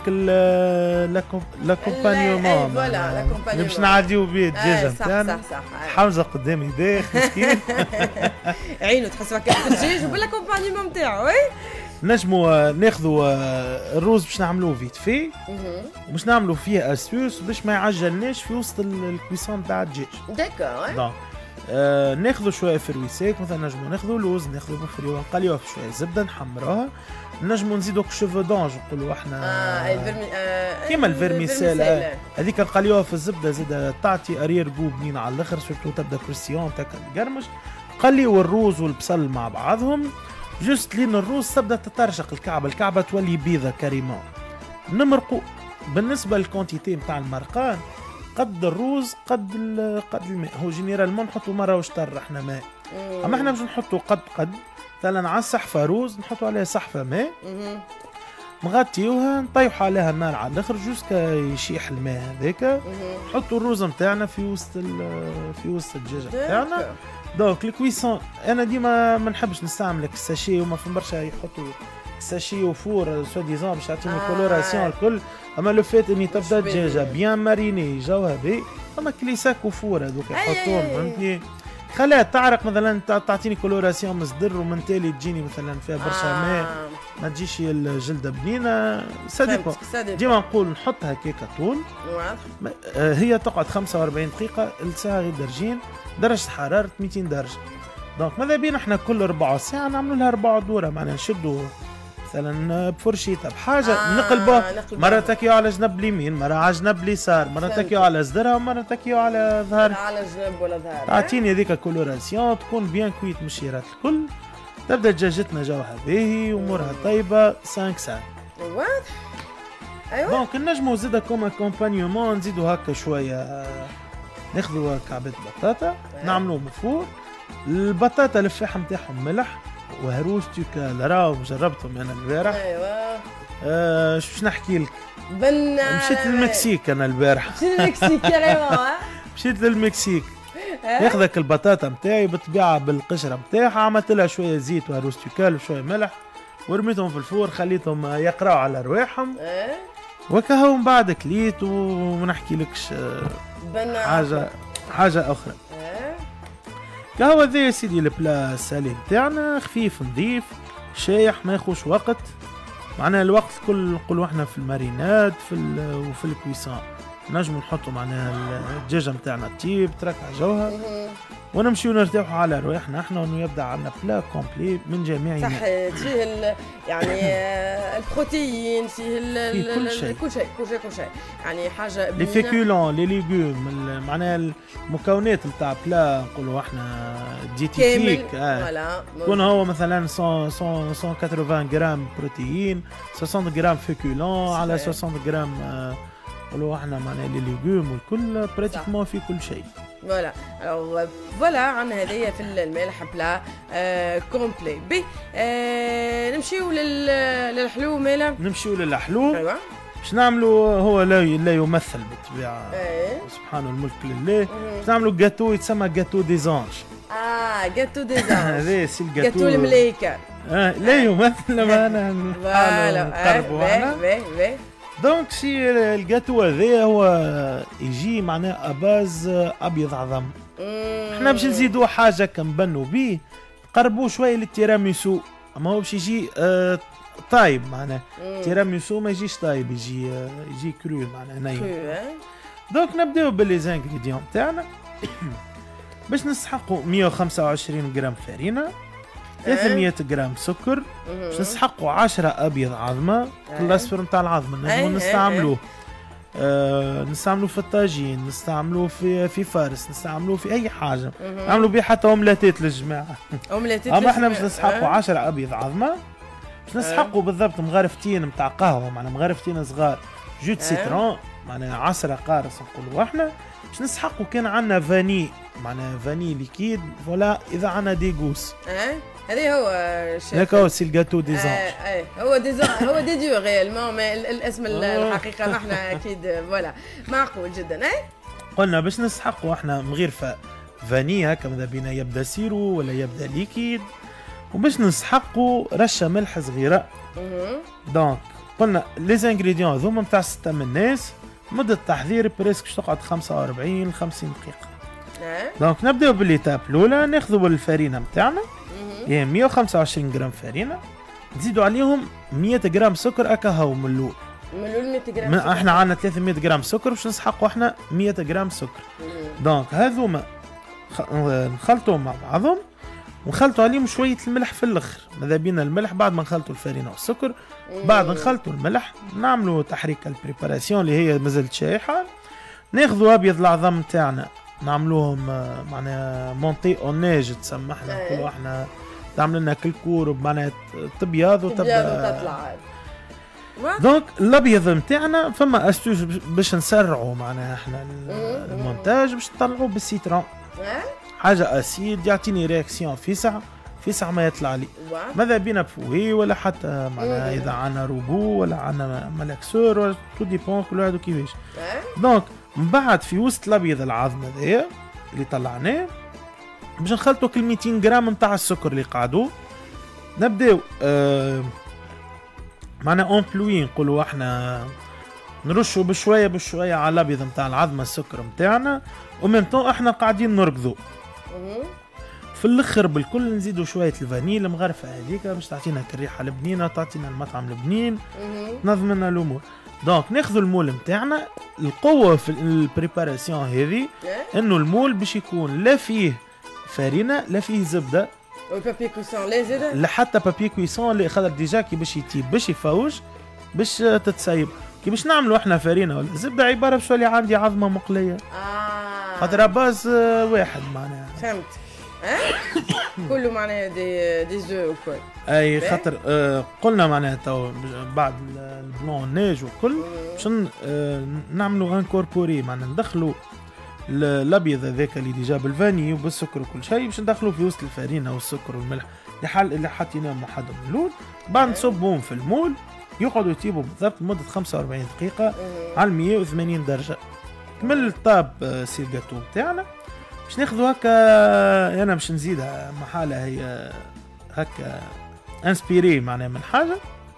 Speaker 6: لاكومبانيومون باش نعديو بيه الدجاجه نتاعنا. حمزه قدامي داخل مسكين
Speaker 2: عينه تحس هكا الدجاج وبالاكومبانيومون نتاعو.
Speaker 6: نجموا ناخذوا الروز باش نعملوه فيت في وباش نعملوا فيه اسوس باش ما يعجلناش في وسط الكويسون تاع الدجاج. داكور ناخذوا شويه فرويسيك مثلا نجموا ناخذوا لوز ناخذوا بفريو نقليوها في شويه زبده نحمروها. نجموا نزيدوا شوفو دونج نقولوا احنا كيما الفيرميسيل هذيك نقليوها في الزبده زيد تعطي ارير جو بنين على الاخر سورتو تبدا كريستيون تقرمش. قليوا الروز والبصل مع بعضهم جوست لين الروز تبدا تترشق الكعبه تولي بيضه كريمون. نمرقوا بالنسبه للكونتيتي نتاع المرقان قد الروز قد الماء. هو جينيرالمون نحطوا مره وشطر احنا ماء. اما احنا باش نحطوا قد مثلا على الصحفه روز نحطوا عليها صحفه ماء نغطيوها نطيحوا عليها النار على الاخر جوسكا يشيح الماء هذاك. نحطوا الروز نتاعنا في وسط الدجاجه نتاعنا. دونك الكويسون انا ديما ما نحبش نستعمل الساشي وما في برشا يحطوا ساشي وفور سوا ديزون باش يعطيني كولوراسيون الكل. اما لو فيت اني تبدا دجاجه بيان ماريني جوها باهي. اما كليساك وفور هذوك يحطوهم فهمتني خلاها تعرق مثلا تعطيني كولوراسيون مصدر ومن تالي تجيني مثلا فيها برشا ماء ما تجيش الجلده بنينه صديقه. ديما نقول نحطها كيكه طول هي تقعد 45 دقيقه لساعه غير درجين درجه حراره 200 درجه. دونك ماذا بينا احنا كل 4 ساعة نعملوا لها 4 دوره معناها نشدوا مثلا بفرشيطه بحاجه نقلبوها مره تكيو على جنب اليمين مره على جنب اليسار مره تكيو على صدرها ومره تكيو على ظهر
Speaker 2: على جنب ولا ظهر
Speaker 6: تعطيني هذيك كولوراسيون تكون بيان كويت من الشيرات الكل. تبدا دجاجتنا جوها باهي امورها طيبه 5 ساعات.
Speaker 2: واضح. ايوه
Speaker 6: دونك نجمو زيدا كوم اكومبانيومون نزيدو هكا شويه ناخذوا كعبة بطاطا نعملوا مفور. البطاطا الفاح نتاعهم ملح وهروش تيكال راهو جربتهم انا البارح.
Speaker 2: ايوه
Speaker 6: شو نحكي لك
Speaker 2: مشيت
Speaker 6: للمكسيك انا البارح.
Speaker 2: مشيت للمكسيك كريمون
Speaker 6: مشيت للمكسيك ياخذك البطاطا نتاعي بالطبيعه بالقشره نتاعها عملت لها شويه زيت وهروش تيكال وشويه ملح ورميتهم في الفور خليتهم يقراوا على رواحهم وكهو من بعد كليت ونحكي لكش حاجه اخرى. كهو ذا يا سيدي البلا السالي نتاعنا خفيف نظيف شايح ما ياخوش وقت معناها الوقت الكل نقولوا احنا في الماريناد وفي الكويسون نجموا نحطوا معناها الدجاجه نتاعنا طيب تركع جوها ونمشيو نرتاحوا على رواحنا احنا ويبدا عندنا بلا كومبلي من جميع
Speaker 2: صح فيه يعني البروتيين فيه كل شيء يعني حاجه
Speaker 6: لي فيكولون لي ليغوم معناها المكونات نتاع بلا نقولوا احنا ديتيتيك يكون هو مثلا 180 جرام بروتيين 60 جرام فيكولون على 60 جرام نقولوا احنا معناها لي ليغوم والكل براتيكمون في كل شيء.
Speaker 2: فوالا عن هذيا في الملح بلا كومبلي بي. نمشيو للحلو مالا
Speaker 6: نمشيو للحلو.
Speaker 2: ايوه
Speaker 6: باش نعملوا هو لا يمثل بالطبيعه سبحان الملك لله. باش نعملوا جاتو يتسمى جاتو ديزانج.
Speaker 2: جاتو ديزانج
Speaker 6: هذا سي الجاتو
Speaker 2: جاتو الملايكه.
Speaker 6: لا يمثل ما انا
Speaker 2: فوالا
Speaker 6: دونك سي الجاتو هذا هو يجي معناه اباز ابيض عظم. احنا باش نزيدوا حاجه كنبنوا بيه قربوه شويه للتيراميسو اما هو باش يجي طايب معناه تيراميسو ما يجيش طايب يجي كرو معناه نايم. دونك نبداو باللي زانغريديون تاعنا باش نسحقوا 125 جرام فرينه 300 جرام سكر باش نسحقوا 10 ابيض عظمه الاصفر نتاع العظمه نجمو نستعملوه نستعملوه في الطاجين نستعملوه في فارس نستعملوه في اي حاجه نعملوا به حتى اومليتات للجماعه اما احنا باش نسحقوا 10 ابيض عظمه باش نسحقوا بالضبط مغرفتين نتاع قهوه معناها مغرفتين صغار جو سيترون معناها 10 قارص نقولوا احنا باش نسحقوا كان عندنا فاني معناها فاني ليكيد ولا اذا عندنا ديغوس
Speaker 2: هذا هو
Speaker 6: هذاك هو سي الجاتو ديزانج.
Speaker 2: هو دي ديو ريالمون ما الاسم الحقيقه نحن اكيد فوالا معقول جدا.
Speaker 6: قلنا باش نسحقوا احنا مغرفه فاني هكا ماذا بينا يبدا سيرو ولا يبدا ليكيد وباش نسحقوا رشه ملح صغيره. دونك قلنا لي زانغريديون هذوما نتاع 6 من الناس مده التحضير بريسك باش تقعد 45 ل 50 دقيقه. دونك نبداو بالليتاب الاولى ناخذوا الفرينه نتاعنا هي 125 جرام فرينه نزيدوا عليهم 100 جرام سكر اكاهو من الاول
Speaker 2: 100 جرام سكر.
Speaker 6: احنا عندنا 300 جرام سكر باش نسحقوا احنا 100 جرام سكر. دونك هذوما نخلطوهم مع بعضهم ونخلطوا عليهم شويه الملح في الاخر ماذا بينا الملح بعد ما نخلطوا الفرينه والسكر بعد نخلطوا الملح نعملوا تحريك البريباراسيون اللي هي مازالت شايحه ناخذوا ابيض العظم نتاعنا نعملوهم معناها مونتي اون نيج تسمى احنا نقولوا احنا تعمل لنا كل كورب معناها تبيض
Speaker 2: وتطلع.
Speaker 6: دونك الابيض نتاعنا فما استوس باش نسرعوا معناها احنا المونتاج باش نطلعوه بالسيترون حاجه اسيد يعطيني رياكسيون فيسع ما يطلع لي ماذا بينا بفوي ولا حتى معناها اذا عنا روبو ولا عنا ملاكسور ولا تو ديبون كل واحد كيفاش. دونك من بعد في وسط الابيض العظم هذايا اللي طلعناه باش نخلطوا كل 200 جرام نتاع السكر اللي قعدوا نبداو معناها اونبلوي نقولوا احنا نرشوا بشويه بشويه على الابيض نتاع العظمه السكر نتاعنا، وميم طون احنا قاعدين نركضوا. في الاخر بالكل نزيدوا شويه الفانيل المغرفه هذيك باش تعطينا الريحه البنينه، تعطينا المطعم البنين، تنظم لنا الامور. دونك ناخذوا المول نتاعنا. القوه في البريباراسيون هذه انه المول باش يكون لا فيه فارينه لا فيه زبده،
Speaker 2: والبابي كويسون لا زاده
Speaker 6: لا حتى بابي كويسون اللي خاطر ديجا كي باش يطيب باش يفوج باش تتسيب. كي باش نعملوا احنا فارينه ولا زبده عباره باش تولي عندي عظمه مقليه. خاطر باز واحد معناها.
Speaker 2: فهمت. كله معناها دي زو وكل.
Speaker 6: اي خاطر قلنا معناها تو بعد البلون نيج وكل باش نعملوا انكوربوري معناها ندخلوا الابيض هذاك اللي ديجا بالفاني وبالسكر وكل شيء باش ندخلوه في وسط الفارينه والسكر والملح اللي حطيناهم وحدهم من الاول. بعد نصبهم في المول يقعدوا يطيبوا بالضبط لمده 45 دقيقه على 180 درجه. كمل الطاب سي الجاتو نتاعنا. باش ناخذوا هكا انا باش نزيدها محاله هي هكا انسبيري معناها من حاجه.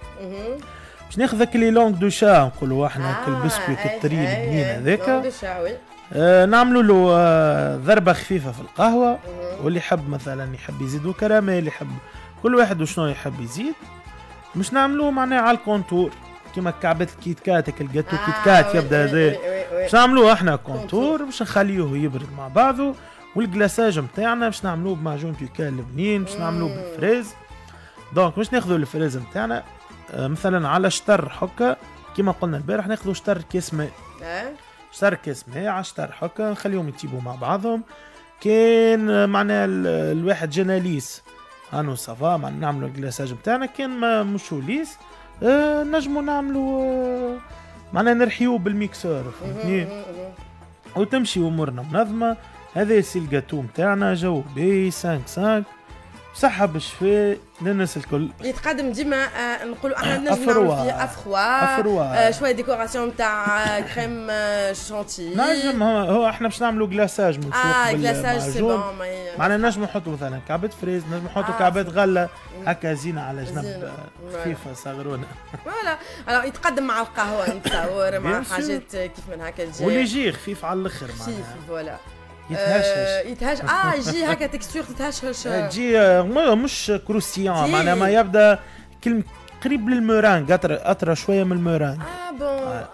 Speaker 6: باش ناخذ هكا لي لونغ دو شا نقولوا احنا هكا البسكويت الطري البنين هذاك. نعملوا له ضربه خفيفه في القهوه، واللي يحب مثلا يحب يزيدوا كراميل، يحب كل واحد وشنو يحب يزيد. مش نعملوه معناها على الكونتور كيما كعبة الكيت كات الجاتو كيت كات يبدا هذا. باش نعملوه احنا كونتور باش نخليوه يبرد مع بعضه. والجلاساج نتاعنا باش نعملوه بمعجون توكال البنين، باش نعملوه بالفريز. دونك باش ناخذوا الفريز نتاعنا مثلا على شطر حكا كيما قلنا البارح ناخذوا شطر كيس ماء. شطر كيس ماء على شطر حكا نخليهم يطيبوا مع بعضهم. كان معناها الواحد جناليس انو صافا نعملوا الجلاساج نتاعنا. كان ما مشو ليس نجموا نعملوا معناها نرحيوه بالميكسور فهمتني وتمشي امورنا منظمه. هذا سي الجاتو نتاعنا جو بي 5 صحة بالشفاء للناس الكل.
Speaker 2: يتقدم ديما نقولوا احنا نجم نعمل فيه افخوا شويه ديكوراسيون نتاع كريم شانتي.
Speaker 6: نجم هو احنا باش نعملوا جلاساج من فوق
Speaker 2: جلاساج سي بون
Speaker 6: معناها نجم نحطوا مثلا كعبة فريز، نجم نحطوا كعبة غله هكا زينه على جنب خفيفه صغرونه.
Speaker 2: فوالا الوغ يتقدم مع القهوه نتصور مع حاجات كيف من هكا تجي
Speaker 6: واللي يجي خفيف على الاخر معناها
Speaker 2: خفيف فوالا
Speaker 6: يتهشش
Speaker 2: يجي هكا تكستور تتهشش
Speaker 6: تجي مش كروسيون معناها ما يبدا قريب للمورانج اطرى شويه من المورانج.
Speaker 2: بون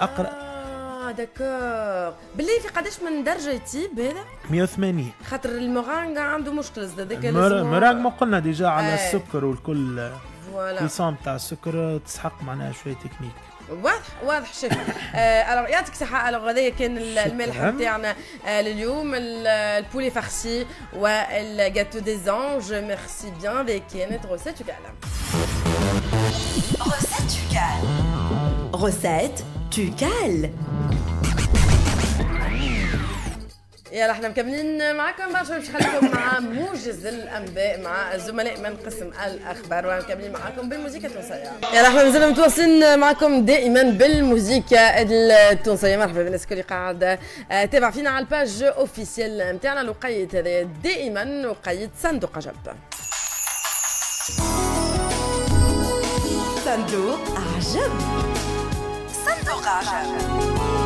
Speaker 2: داكور. بالله في قداش من درجه يطيب هذا؟
Speaker 6: 180.
Speaker 2: خاطر المورانج عنده مشكل زاد
Speaker 6: المورانج ما قلنا ديجا على السكر والكل كيسون تاع السكر تسحق معناها شويه تكنيك.
Speaker 2: واضح شيخ. يعطيك صحة. هذايا كان الملح نتاعنا لليوم البولي فارسي والجاتو دي زانج. ميرسي بيان. هذه كانت روسيت توكال.
Speaker 1: روسيت توكال.
Speaker 2: يلا احنا مكملين معكم بعد شوي باش نخليكم مع موجز الانباء مع الزملاء من قسم الاخبار ومكملين معكم بالموسيقى التونسيه. يلا احنا مازلنا متواصلين معكم دائما بالموسيقى التونسيه. مرحبا بالناس الكل قاعده تابع فينا على الباج اوفيسيال نتاعنا. الوقيت هذا دائما وقيت صندوق عجب.
Speaker 1: صندوق عجب. صندوق عجب.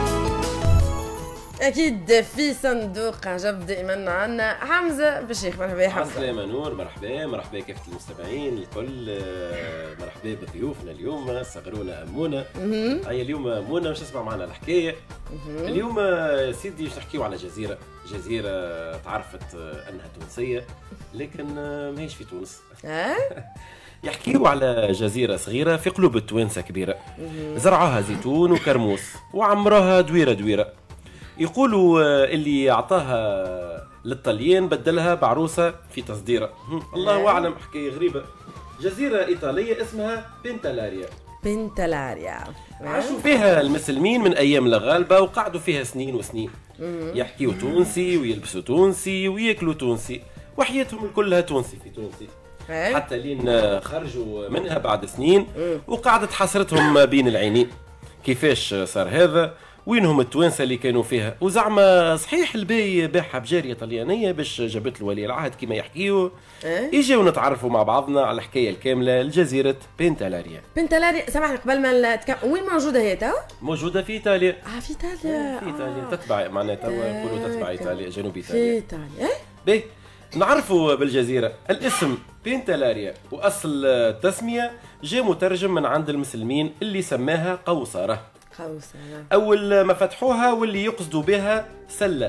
Speaker 2: اكيد في صندوق عجب دائما عندنا حمزه بالشيخ. مرحبا يا حمزه.
Speaker 3: عسلامة نور. مرحبا كيف المستمعين الكل. مرحبا بضيوفنا اليوم صغرونا امونه. هيا اليوم امونه باش تسمع معنا الحكايه. اليوم سيدي باش نحكيو على جزيره تعرفت انها تونسيه لكن ماهيش في تونس. يحكيو على جزيرة صغيرة في قلوب التوانسة كبيرة زرعوها زيتون وكرموس وعمروها دويرة. يقولوا اللي أعطاها للطليان بدلها بعروسة في تصديرة. الله أعلم. حكاية غريبة. جزيرة إيطالية اسمها بنتلاريا. عاشوا فيها المسلمين من أيام الغالبة وقعدوا فيها سنين وسنين. يحكيوا تونسي ويلبسوا تونسي وياكلوا تونسي وحياتهم كلها تونسي في تونسي. حتى لين خرجوا منها بعد سنين وقعدت حسرتهم بين العينين. كيفاش صار هذا؟ وينهم التوانسه اللي كانوا فيها؟ وزعما صحيح البي باعها بجاريه طليانيه باش جابت له ولي العهد كما يحكيوا. يجيو نتعرفوا مع بعضنا على الحكايه الكامله لجزيره بنتلاريا.
Speaker 2: بنتلاريا سامحني قبل ما وين موجوده هي تو؟
Speaker 3: موجوده في ايطاليا.
Speaker 2: في ايطاليا.
Speaker 3: في ايطاليا تتبع معناتها يقولوا تتبع ايطاليا جنوب ايطاليا.
Speaker 2: في ايطاليا.
Speaker 3: باهي نعرفوا بالجزيره الاسم بنتلاريا واصل التسميه جاء مترجم من عند المسلمين اللي سماها قوصره. أول ما فتحوها واللي يقصدوا بها سلة.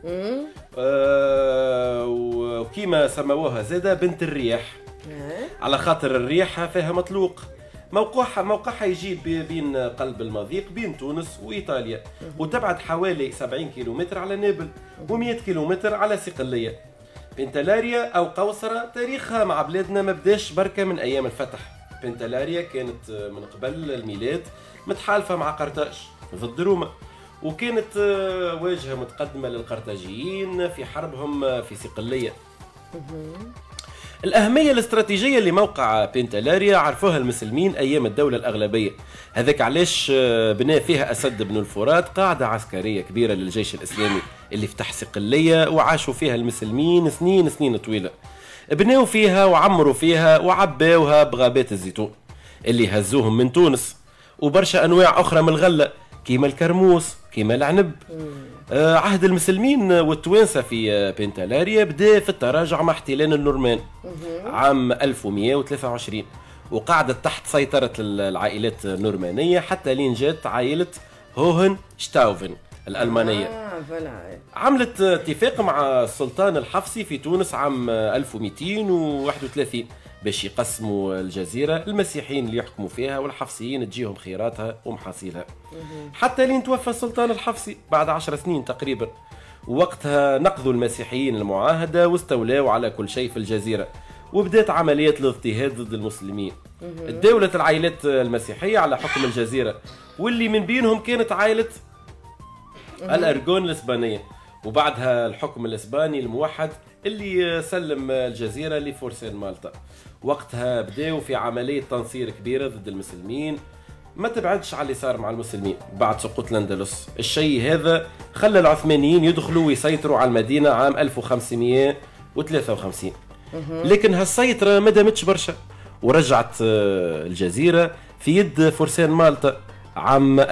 Speaker 3: وكيما سموها زادة بنت الرياح على خاطر الريح فيها مطلوق. موقعها يجي بين قلب المضيق بين تونس وإيطاليا، وتبعد حوالي 70 كيلومتر على نابل و100 كيلومتر على صقلية. بنتلاريا أو قوصرة تاريخها مع بلادنا ما بداش بركة من أيام الفتح. بنتلاريا كانت من قبل الميلاد متحالفة مع قرطاج ضد روما، وكانت واجهة متقدمة للقرطاجيين في حربهم في صقلية. الأهمية الاستراتيجية لموقع بنتلاريا عرفوها المسلمين أيام الدولة الأغلبية، هذاك علاش بنى فيها أسد بن الفرات قاعدة عسكرية كبيرة للجيش الإسلامي اللي فتح صقلية وعاشوا فيها المسلمين سنين طويلة. بناوا فيها وعمروا فيها وعباوها بغابات الزيتون اللي هزوهم من تونس، وبرشا انواع اخرى من الغله كيما الكرموس كيما العنب. عهد المسلمين والتوانسه في بنتلاريا بدا في التراجع مع احتلال النورمان عام 1123، وقعدت تحت سيطره العائلات النورمانيه حتى لين جات عائله هوهن شتاوفن الألمانية. عملت اتفاق مع السلطان الحفصي في تونس عام 1231 باش يقسموا الجزيرة، المسيحيين اللي يحكموا فيها والحفصيين تجيهم خيراتها ومحاصيلها. حتى لين توفى السلطان الحفصي بعد 10 سنين تقريبا، ووقتها نقضوا المسيحيين المعاهدة واستولوا على كل شيء في الجزيرة، وبدات عمليات الاضطهاد ضد المسلمين. الدولة العائلات المسيحية على حكم الجزيرة، واللي من بينهم كانت عائلة الأرغون الإسبانية، وبعدها الحكم الإسباني الموحد اللي سلم الجزيرة لفرسان مالطا. وقتها بداوا في عملية تنصير كبيرة ضد المسلمين ما تبعدش على اللي صار مع المسلمين بعد سقوط الأندلس. الشيء هذا خلى العثمانيين يدخلوا ويسيطروا على المدينة عام 1553، لكن هالسيطرة ما دامتش برشا، ورجعت الجزيرة في يد فرسان مالطا عام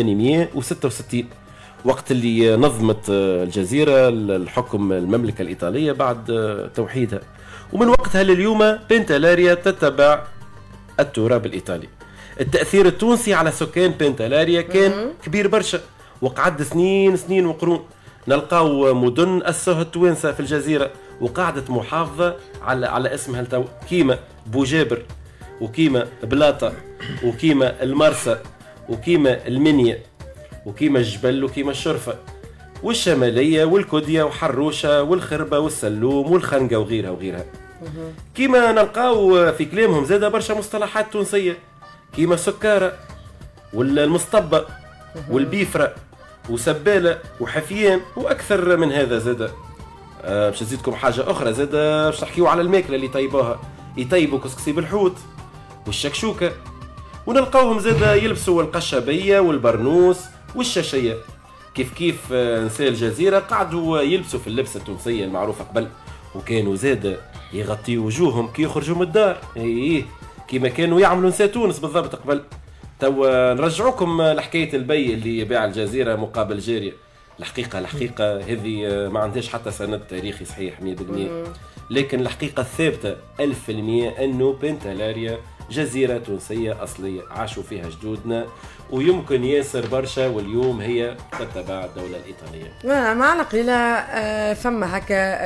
Speaker 3: 1866 وقت اللي نظمت الجزيرة الحكم المملكة الإيطالية بعد توحيدها. ومن وقتها لليوم بنتلاريا تتبع التراب الإيطالي. التأثير التونسي على سكان بنتلاريا كان كبير برشا، وقعد سنين وقرون. نلقاو مدن أسسوها التوانسة في الجزيرة وقعدة محافظة على اسمها التو، كيما بوجابر وكيما بلاطة وكيما المرسى وكيما المنيا وكيما الجبل وكيما الشرفة والشمالية والكدية وحروشة والخربة والسلوم والخنقة وغيرها. كيما نلقاو في كلامهم زادة برشا مصطلحات تونسية كيما سكارة والمصطبة والبيفرة وسبالة وحفيان وأكثر من هذا زادة. باش نزيدكم حاجة أخرى زادة، باش نحكيو على الماكلة اللي طيبوها، يطيبوا كسكسي بالحوت والشكشوكة، ونلقاوهم زادة يلبسوا القشبية والبرنوس والشاشية. كيف نساء الجزيرة قعدوا يلبسوا في اللبسة التونسية المعروفة قبل، وكانوا زادة يغطيوا وجوههم كي يخرجوا من الدار، كيما كانوا يعملوا نساء تونس بالضبط قبل. توا نرجعوكم لحكاية البي اللي باع الجزيرة مقابل جارية. الحقيقة هذه ما عندهاش حتى سند تاريخي صحيح 100%، لكن الحقيقة الثابتة 1000% أنه بنتلاريا جزيرة تونسية أصلية عاشوا فيها جدودنا، ويمكن ياسر برشا، واليوم هي تتبع الدولة الإيطالية.
Speaker 2: مع القلة فما هكا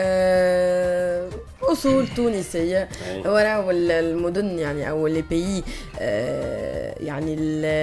Speaker 2: أصول تونسية وراء المدن يعني أو لي بيي يعني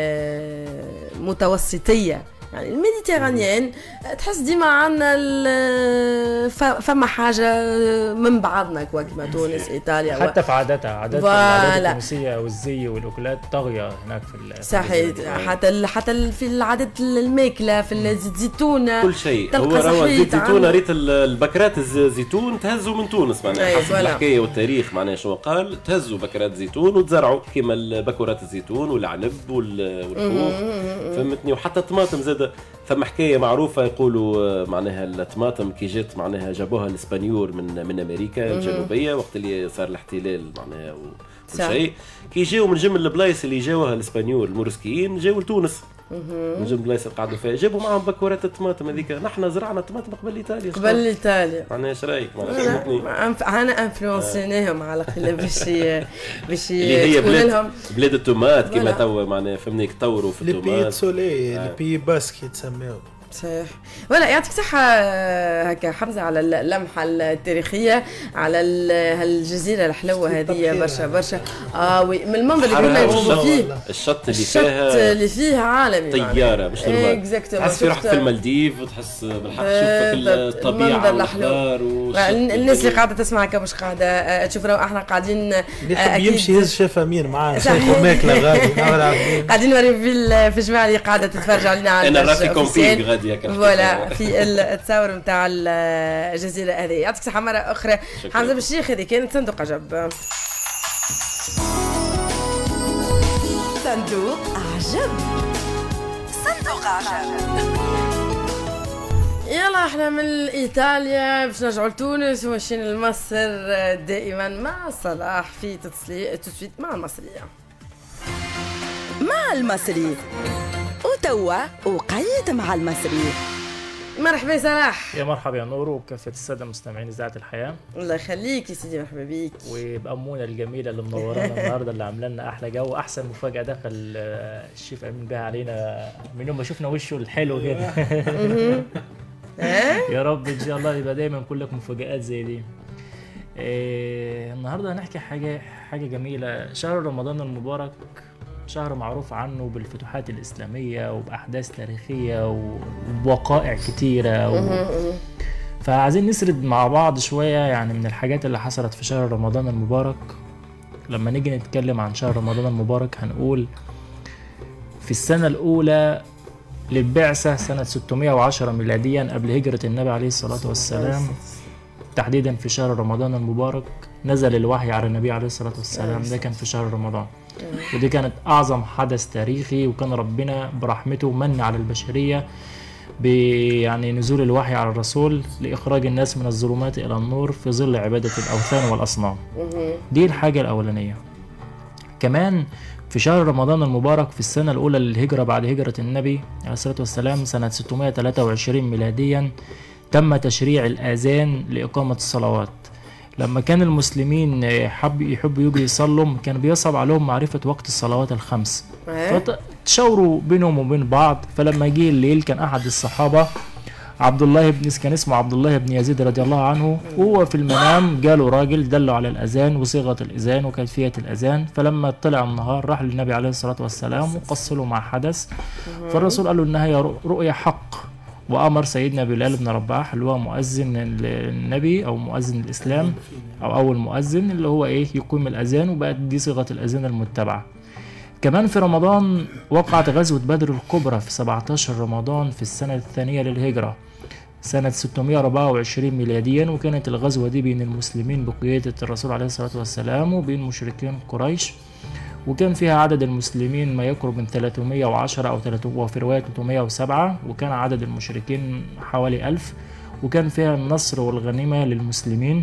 Speaker 2: المتوسطية يعني الميديتيرانيين، تحس ديما عندنا فما حاجه من بعضنا كما تونس ايطاليا
Speaker 4: حتى في عاداتها العادات التونسيه والزي والاكلات طاغيه هناك في
Speaker 2: صحيح. حتى في العادات الماكله في الزيتون
Speaker 3: كل شيء. هو راهو زيت زيتون، ريت البكرات الزيتون تهزوا من تونس معناها حسب الحكايه والتاريخ معناها شو قال، تهزوا بكرات زيتون وتزرعوا كيما بكرات الزيتون والعنب والخوخ فهمتني، وحتى الطماطم زاد ثم حكايه معروفه يقولوا معناها الطماطم كي جات معناها جابوها الاسبانيول من امريكا الجنوبيه وقت اللي صار الاحتلال معناها وكل شيء. كي جاوا من جمل البلايص اللي جاوها الاسبانيول المورسكيين جاوا لتونس من جمل البلايص اللي قعدوا فيها جابوا معهم بكورات الطماطم هذيك. نحن زرعنا الطماطم قبل ايطاليا.
Speaker 2: قبل ايطاليا
Speaker 3: معناها ايش رايك؟ معناها
Speaker 2: انا انفلونسيناهم على الاقل باش
Speaker 3: هي بلاد الطوماط كما توا معناها فهمني يطوروا في الطوماط.
Speaker 6: البي سولي البي باسك يتسموا
Speaker 2: صحيح. ولا يعطيك صحة هكا حمزة على اللمحة التاريخية على هالجزيرة الحلوة هذه برشا برشا. وي من المنظر اللي كنا نشوفوا فيه
Speaker 3: الشط
Speaker 2: اللي فيها عالمي
Speaker 3: طيارة مش نورمال. تحس في رحت في المالديف وتحس بالحق تشوف الطبيعة والأخضار
Speaker 2: الناس اللي قاعدة تسمع هكا مش قاعدة تشوف أحنا قاعدين
Speaker 6: يحب يمشي يهز شاف أمير معاه شايفه ماكلة غادي
Speaker 2: قاعدين نوريو في الجماعة اللي قاعدة تتفرج علينا على
Speaker 3: أنا راسي كومبيك غادي
Speaker 2: فوالا في التصاور نتاع الجزيرة هذه. يعطيك الصحة مرة أخرى حمزة بالشيخ. هذه كانت صندوق عجب.
Speaker 1: صندوق عجب. صندوق عجب.
Speaker 2: يلا احنا من ايطاليا باش نرجعوا لتونس وماشيين لمصر دائما مع صلاح في تسويت مع المصرية.
Speaker 1: مع المصري وتوا وقيت مع المصري.
Speaker 2: مرحبا صلاح.
Speaker 4: يا مرحبا يا نور وكافة السادة مستمعين إذاعة الحياة.
Speaker 2: الله يخليك يا سيدي مرحبا بيك.
Speaker 4: وبأمونة الجميلة اللي منورانا النهارده اللي عامله لنا أحلى جو. أحسن مفاجأة دخل الشيف أمين بها علينا من يوم ما شفنا وشه الحلو كده. يا رب إن شاء الله يبقى دايما كلك مفاجآت زي دي. النهارده هنحكي حاجة جميلة. شهر رمضان المبارك شهر معروف عنه بالفتوحات الإسلامية وبأحداث تاريخية وبوقائع كتيرة فعايزين نسرد مع بعض شوية يعني من الحاجات اللي حصلت في شهر رمضان المبارك. لما نيجي نتكلم عن شهر رمضان المبارك هنقول في السنة الأولى للبعثة سنة 610 ميلاديا قبل هجرة النبي عليه الصلاة والسلام، تحديدا في شهر رمضان المبارك نزل الوحي على النبي عليه الصلاة والسلام. ده كان في شهر رمضان ودي كانت أعظم حدث تاريخي، وكان ربنا برحمته من على البشرية يعني نزول الوحي على الرسول لإخراج الناس من الظلمات إلى النور في ظل عبادة الأوثان والأصنام. دي الحاجة الأولانية. كمان في شهر رمضان المبارك في السنة الأولى للهجرة بعد هجرة النبي عليه الصلاة والسلام سنة 623 ميلاديا تم تشريع الآذان لإقامة الصلوات. لما كان المسلمين يحبوا يجوا يصلوا كان بيصعب عليهم معرفة وقت الصلوات الخمس، فتشاوروا بينهم وبين بعض. فلما جه الليل كان أحد الصحابة كان اسمه عبد الله بن يزيد رضي الله عنه، وهو في المنام جاله راجل دله على الأذان وصيغة الأذان وكيفية الأذان. فلما طلع النهار راح للنبي عليه الصلاة والسلام وقص له ما حدث. فالرسول قال له إنها هي رؤيا حق، وأمر سيدنا بلال بن رباح اللي هو مؤذن النبي أو مؤذن الإسلام أو أول مؤذن اللي هو يقيم الأذان، وبقت دي صيغة الأذان المتبعة. كمان في رمضان وقعت غزوة بدر الكبرى في 17 رمضان في السنة الثانية للهجرة سنة 624 ميلاديا، وكانت الغزوة دي بين المسلمين بقيادة الرسول عليه الصلاة والسلام وبين مشركين قريش، وكان فيها عدد المسلمين ما يقرب من 310 أو وفي رواية 307، وكان عدد المشركين حوالي 1000، وكان فيها النصر والغنيمة للمسلمين.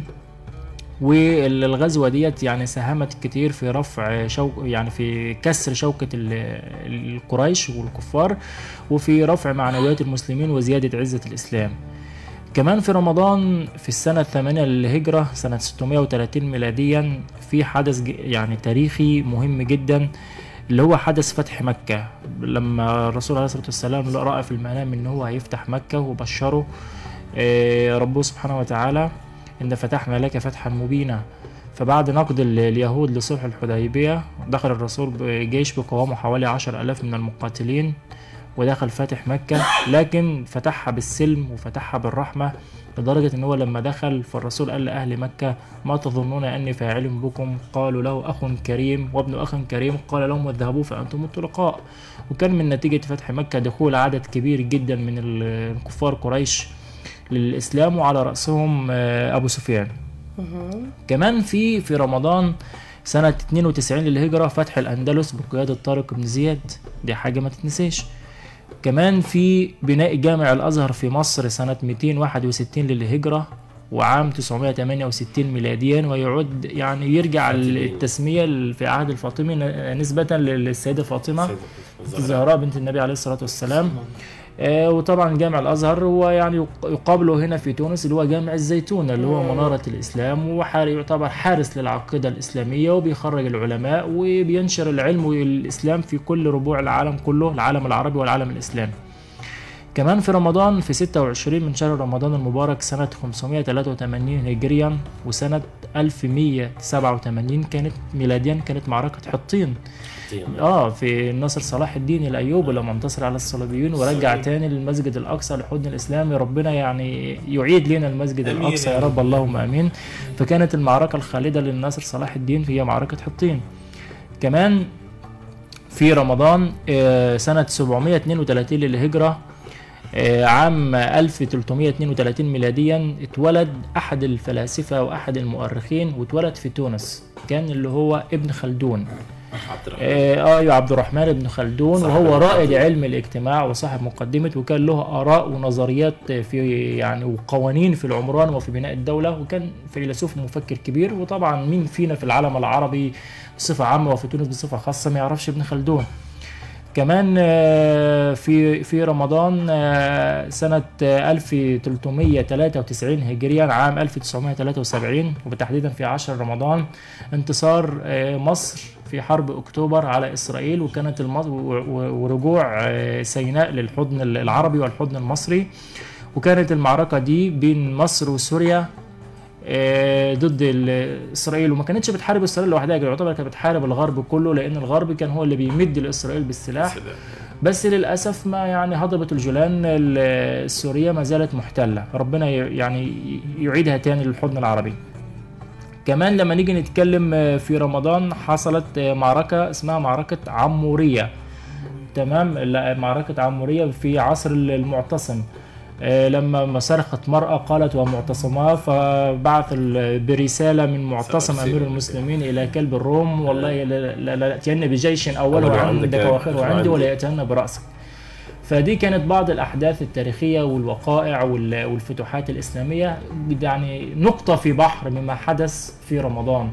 Speaker 4: والغزوة ديت يعني ساهمت كتير في رفع يعني في كسر شوكة القريش والكفار، وفي رفع معنويات المسلمين وزيادة عزة الإسلام. كمان في رمضان في السنة الثامنة للهجرة سنة 630 ميلاديا في حدث يعني تاريخي مهم جدا اللي هو حدث فتح مكة. لما الرسول عليه الصلاة والسلام رأى في المنام إن هو هيفتح مكة وبشره ربه سبحانه وتعالى إن فتحنا لك فتحا مبينا. فبعد نقد اليهود لصلح الحديبية دخل الرسول بجيش بقوامه حوالي 10,000 من المقاتلين ودخل فاتح مكة، لكن فتحها بالسلم وفتحها بالرحمة، لدرجة ان هو لما دخل فالرسول قال لأهل مكة ما تظنون أني فاعل بكم؟ قالوا له أخ كريم وابن أخ كريم. قال لهم اذهبوا فأنتم الطلقاء. وكان من نتيجة فتح مكة دخول عدد كبير جدا من الكفار قريش للإسلام وعلى رأسهم أبو سفيان. كمان في رمضان سنة 92 للهجرة فتح الأندلس بقيادة طارق بن زياد، دي حاجة ما تتنسيش. كمان في بناء جامع الازهر في مصر سنه 261 للهجره وعام 968 ميلاديا، ويعد يعني يرجع التسميه في عهد الفاطمي نسبه للسيده فاطمه الزهراء بنت النبي عليه الصلاه والسلام. وطبعا جامع الازهر هو يعني يقابله هنا في تونس اللي هو جامع الزيتون اللي هو مناره الاسلام، ويعتبر حارس للعقيده الاسلاميه وبيخرج العلماء وبينشر العلم والاسلام في كل ربوع العالم كله، العالم العربي والعالم الاسلامي. كمان في رمضان في 26 من شهر رمضان المبارك سنة 583 هجريا وسنة 1187 كانت ميلاديا كانت معركة حطين في الناصر صلاح الدين الأيوبي لما انتصر على الصليبيين ورجع تاني للمسجد الأقصى لحضن الإسلام. ربنا يعني يعيد لنا المسجد الأقصى يا رب اللهم آمين. فكانت المعركة الخالدة للناصر صلاح الدين هي معركة حطين. كمان في رمضان سنة 732 للهجرة عام 1332 ميلاديا اتولد احد الفلاسفه واحد المؤرخين، واتولد في تونس كان اللي هو ابن خلدون. عبد الرحمن ابن خلدون، وهو رائد علم الاجتماع وصاحب مقدمه، وكان له اراء ونظريات في يعني وقوانين في العمران وفي بناء الدوله، وكان فيلسوف مفكر كبير. وطبعا مين فينا في العالم العربي بصفه عامه وفي تونس بصفه خاصه ما يعرفش ابن خلدون. كمان في رمضان سنة 1393 هجريا عام 1973 وبتحديدا في 10 رمضان انتصار مصر في حرب أكتوبر على إسرائيل، وكانت ورجوع سيناء للحضن العربي والحضن المصري. وكانت المعركة دي بين مصر وسوريا ضد اسرائيل، وما كانتش بتحارب اسرائيل لوحدها، يعتبر كانت بتحارب الغرب كله، لان الغرب كان هو اللي بيمد لاسرائيل بالسلاح. بس للاسف ما يعني هضبه الجولان السوريه ما زالت محتله، ربنا يعني يعيدها تاني للحضن العربي. كمان لما نيجي نتكلم في رمضان حصلت معركه اسمها معركه عموريه، تمام، معركه عموريه في عصر المعتصم، لما صرخت مرأة قالت ومعتصماه، فبعث برسالة من معتصم أمير المسلمين إلى كلب الروم والله لا يأتين بجيش أوله عندك وآخره عندي ولا يأتين برأسك. فدي كانت بعض الأحداث التاريخية والوقائع والفتوحات الإسلامية، يعني نقطة في بحر مما حدث في رمضان.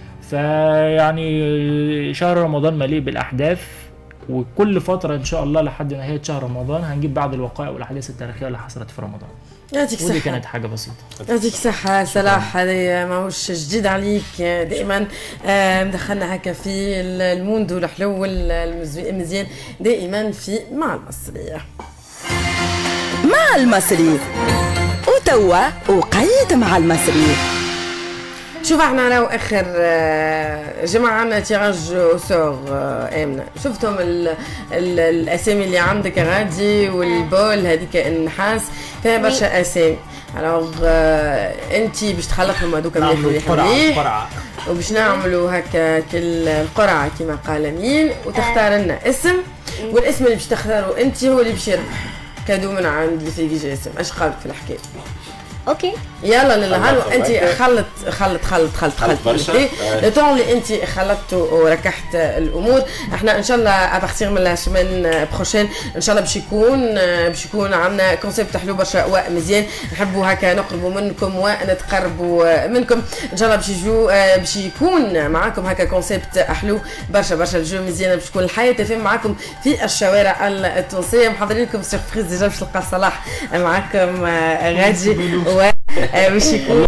Speaker 4: فيعني شهر رمضان مليء بالأحداث، وكل فترة إن شاء الله لحد نهاية شهر رمضان هنجيب بعض الوقائع والأحداث التاريخية اللي حصلت في رمضان.
Speaker 2: يعطيك صحة.
Speaker 4: ودي كانت حاجة بسيطة.
Speaker 2: يعطيك صحة صلاح، هذا ماهوش جديد عليك، دائما مدخلنا هكا في الموند والحلو والمزيان دائما في مع المصرية.
Speaker 1: مع المصري وتوا وقيت مع المصري.
Speaker 2: شوف احنا راهو اخر جماعة عندنا تيراج اوسور امنه، شفتم الاسامي اللي عندك غادي والبول هذيك النحاس، كان برشا اسامي. الوغ انت باش تخلطهم هذوك مليح وباش نعملوا هكا القرعه كما قال مين، وتختار لنا اسم، والاسم اللي باش تختاروا انت هو اللي باش يربح كادو من عند اللي في جاسم. اش قالك في الحكايه؟
Speaker 5: اوكي
Speaker 2: يلا للهالو انت خلط برشا لو اللي انت خلطتوا وركحت الامور. احنا ان شاء الله ابختير من السيمين بروشين ان شاء الله باش يكون عندنا كونسيبت حلو برشا ومزيان، نحبوا هكا نقربوا منكم ونتقربوا منكم ان شاء الله. باش يكون معاكم هكا كونسيبت حلو برشا الجو مزيان، باش تكون الحياه تفهم معاكم في الشوارع التونسيه. محضرين لكم سيرفريز ديجا باش تلقى صلاح معاكم غادي باش يكون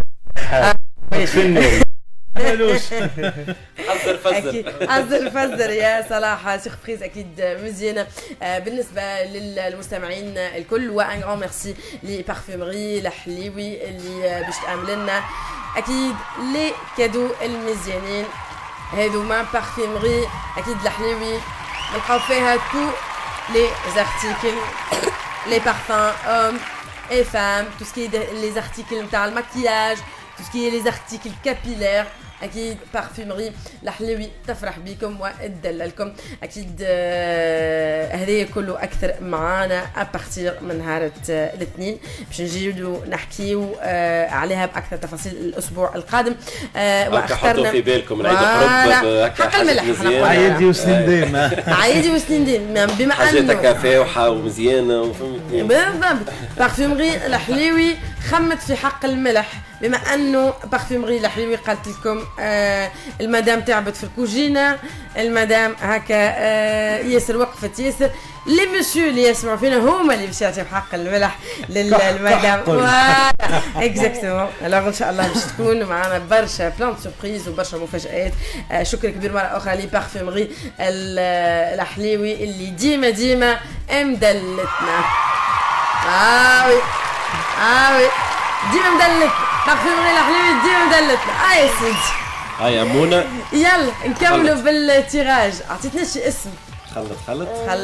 Speaker 2: حذر فزر يا صلاح سيرفريز اكيد مزيانه بالنسبه للمستمعين الكل. وان غران ميرسي لي بارفومري الحليوي اللي باش تعمل لنا اكيد لي كادو المزيانين هذوما. بارفومري اكيد الحليوي نلقاو فيها تو لي زارتيكل لي بارفان et femmes, tout ce qui est les articles de maquillage, تسكي لي زارتيكل كابيلير اكيد بارفيمري الحلوي تفرح بكم وتدللكم اكيد. هذايا كله اكثر معانا ابارتير من نهار الاثنين باش نجيو نحكيو عليها باكثر تفاصيل الاسبوع القادم.
Speaker 3: واخترنا في بالكم العيد الحب
Speaker 2: حق الملح
Speaker 6: عيدي وسنين ديما
Speaker 2: عيدي وسنين ديما بما انه
Speaker 3: حاجات كافيه ومزيانه وفهمتني
Speaker 2: بالضبط. بارفيمري الحليوي خمت في حق الملح بما انه بارفيمري الحليوي قالت لكم المدام تعبت في الكوجينه المدام هكا ياسر وقفت ياسر لي مسيو اللي يسمعوا فينا هما اللي باش يعطيو حق الملح للمدام. فوالا اكزاكتومون. الوغ ان شاء الله باش تكون معنا برشا بلان سوربريز وبرشا مفاجآت. شكر كبير مره اخرى لي بارفيمري الحليوي اللي ديما مدلتنا. وي وي ديما مدلت بارفيمري الحليوي ديما مدلتنا. يا سيدي
Speaker 3: هاي امونه
Speaker 2: يلا نكملوا بالتيراج. عطيتناش شي اسم.
Speaker 3: خلط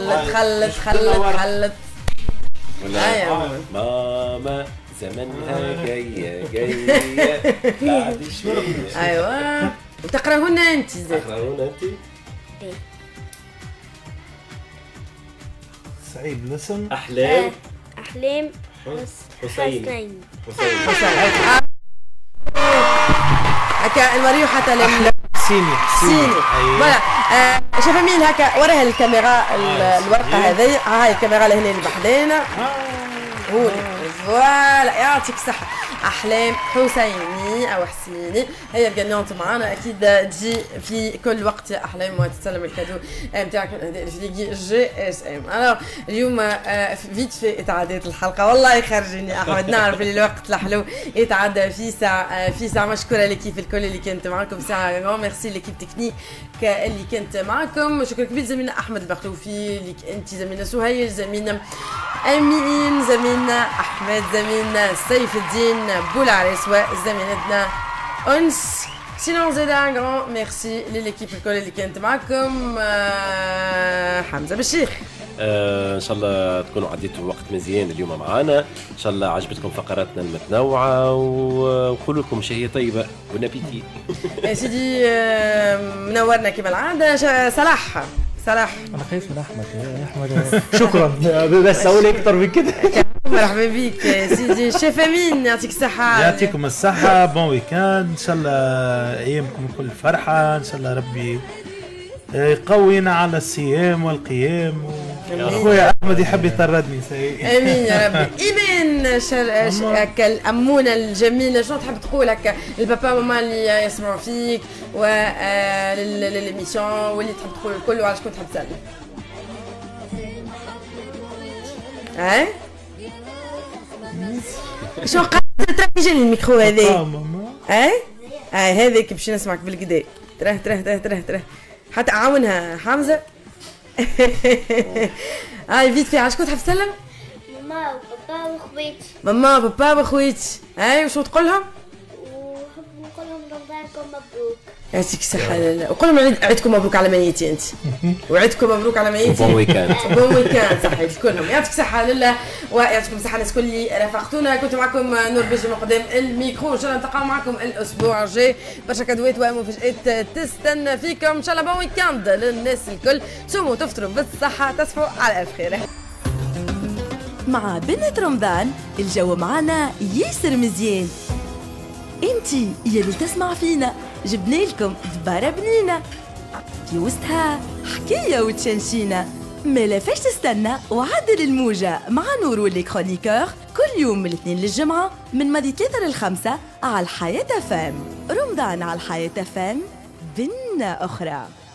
Speaker 3: ولا ماما زمنها جايه بعد شويه.
Speaker 2: ايوه وتقراهن انت زين.
Speaker 3: تقراهن انت.
Speaker 6: صعيب الاسم.
Speaker 3: احلام
Speaker 5: حسين.
Speaker 2: هكا المريو حتى
Speaker 6: سيني
Speaker 2: فوالا. شوف مين هكا وراها الكاميرا الورقه هذه. هاي الكاميرا لهنا اللي بحدينا. هو فوالا يعطيك الصحة. أحلام حسيني أو حسيني هي الجانيونت معانا أكيد تجي في كل وقت يا أحلام وتستلم الكادو نتاعك من هذه الفريق جي اس ام. أنا اليوم فيت في اتعدت الحلقة والله يخرجني أحمد. نعرف اللي الوقت الحلو يتعدى في ساعة. مشكورة لكيف الكل اللي كنت معكم ساعة. غون ميرسي لكيف تكنيك اللي كنت معكم. شكرا كبير زميلنا أحمد البخلوفي اللي أنت زميلنا سهيل زميلنا أمين زميلنا أحمد زميلنا سيف الدين بولعريس وزميلتنا أنس. سينون زيد ان غران ميرسي لليكيب الكل اللي كانت معكم. حمزة بالشيخ.
Speaker 3: ان شاء الله تكونوا عديتوا وقت مزيان اليوم معنا. ان شاء الله عجبتكم فقراتنا المتنوعه ونقول لكم شهيه طيبه ونبيتي.
Speaker 2: يا سيدي منورنا كما العاده. صلاح
Speaker 4: انا خايف من احمد. شكرا بس اقول اكتر من كده.
Speaker 2: مرحبا بك يا سيدي. شيف امين يعطيك الصحه.
Speaker 6: يعطيكم الصحه. بون ويكاند ان شاء الله ايامكم كل فرحه. ان شاء الله ربي يقوينا على الصيام والقيام. خويا احمد يحب يطردني سي.
Speaker 2: امين يا ربي. ايمان هكا الامونه الجميله شنو تحب تقول هكا البابا وماما اللي يسمعوا فيك وللميسيون واللي تحب تقول الكل وعلى شكون تحب تسلم؟ شنو قاعد تجيني الميكرو هذا؟ هذاك باش نسمعك بالكدا. تره حتى عاونها حمزه. هاي فيت في عشكون تحب تسلم؟
Speaker 5: ماما وبابا وخويتي.
Speaker 2: ماما وبابا وخويتي. وشو تقول لهم؟
Speaker 5: ونحب نقول لهم رمضانكم مبروك.
Speaker 2: يعطيك الصحة. وقول لهم عيدكم مبروك على ميتي انت. وعيدكم مبروك على ميتي.
Speaker 3: بون ويكاند.
Speaker 2: بون ويكاند صحيح كلهم. يعطيك الصحة لله ويعطيكم الصحة الناس كل اللي رافقتونا. كنت معكم نور بيجي من قدام الميكرو. ان شاء الله نلتقاو معكم الاسبوع الجاي. برشا كادوات ومفاجآت تستنى فيكم. ان شاء الله بون ويكاند للناس الكل. تصوموا وتفطروا بالصحة تصحوا على الف خير.
Speaker 1: مع بنت رمضان الجو معنا ياسر مزيان. انتي يلي تسمع فينا جبنا لكم دبارة بنينة في وسطها حكاية وتشنشينة. ما فاش تستنى وعدل الموجة مع نور واللي كرونيكور كل يوم من الاثنين للجمعة من ماضي 3 ل5 على الحياة فام. رمضان على الحياة فام بنة أخرى.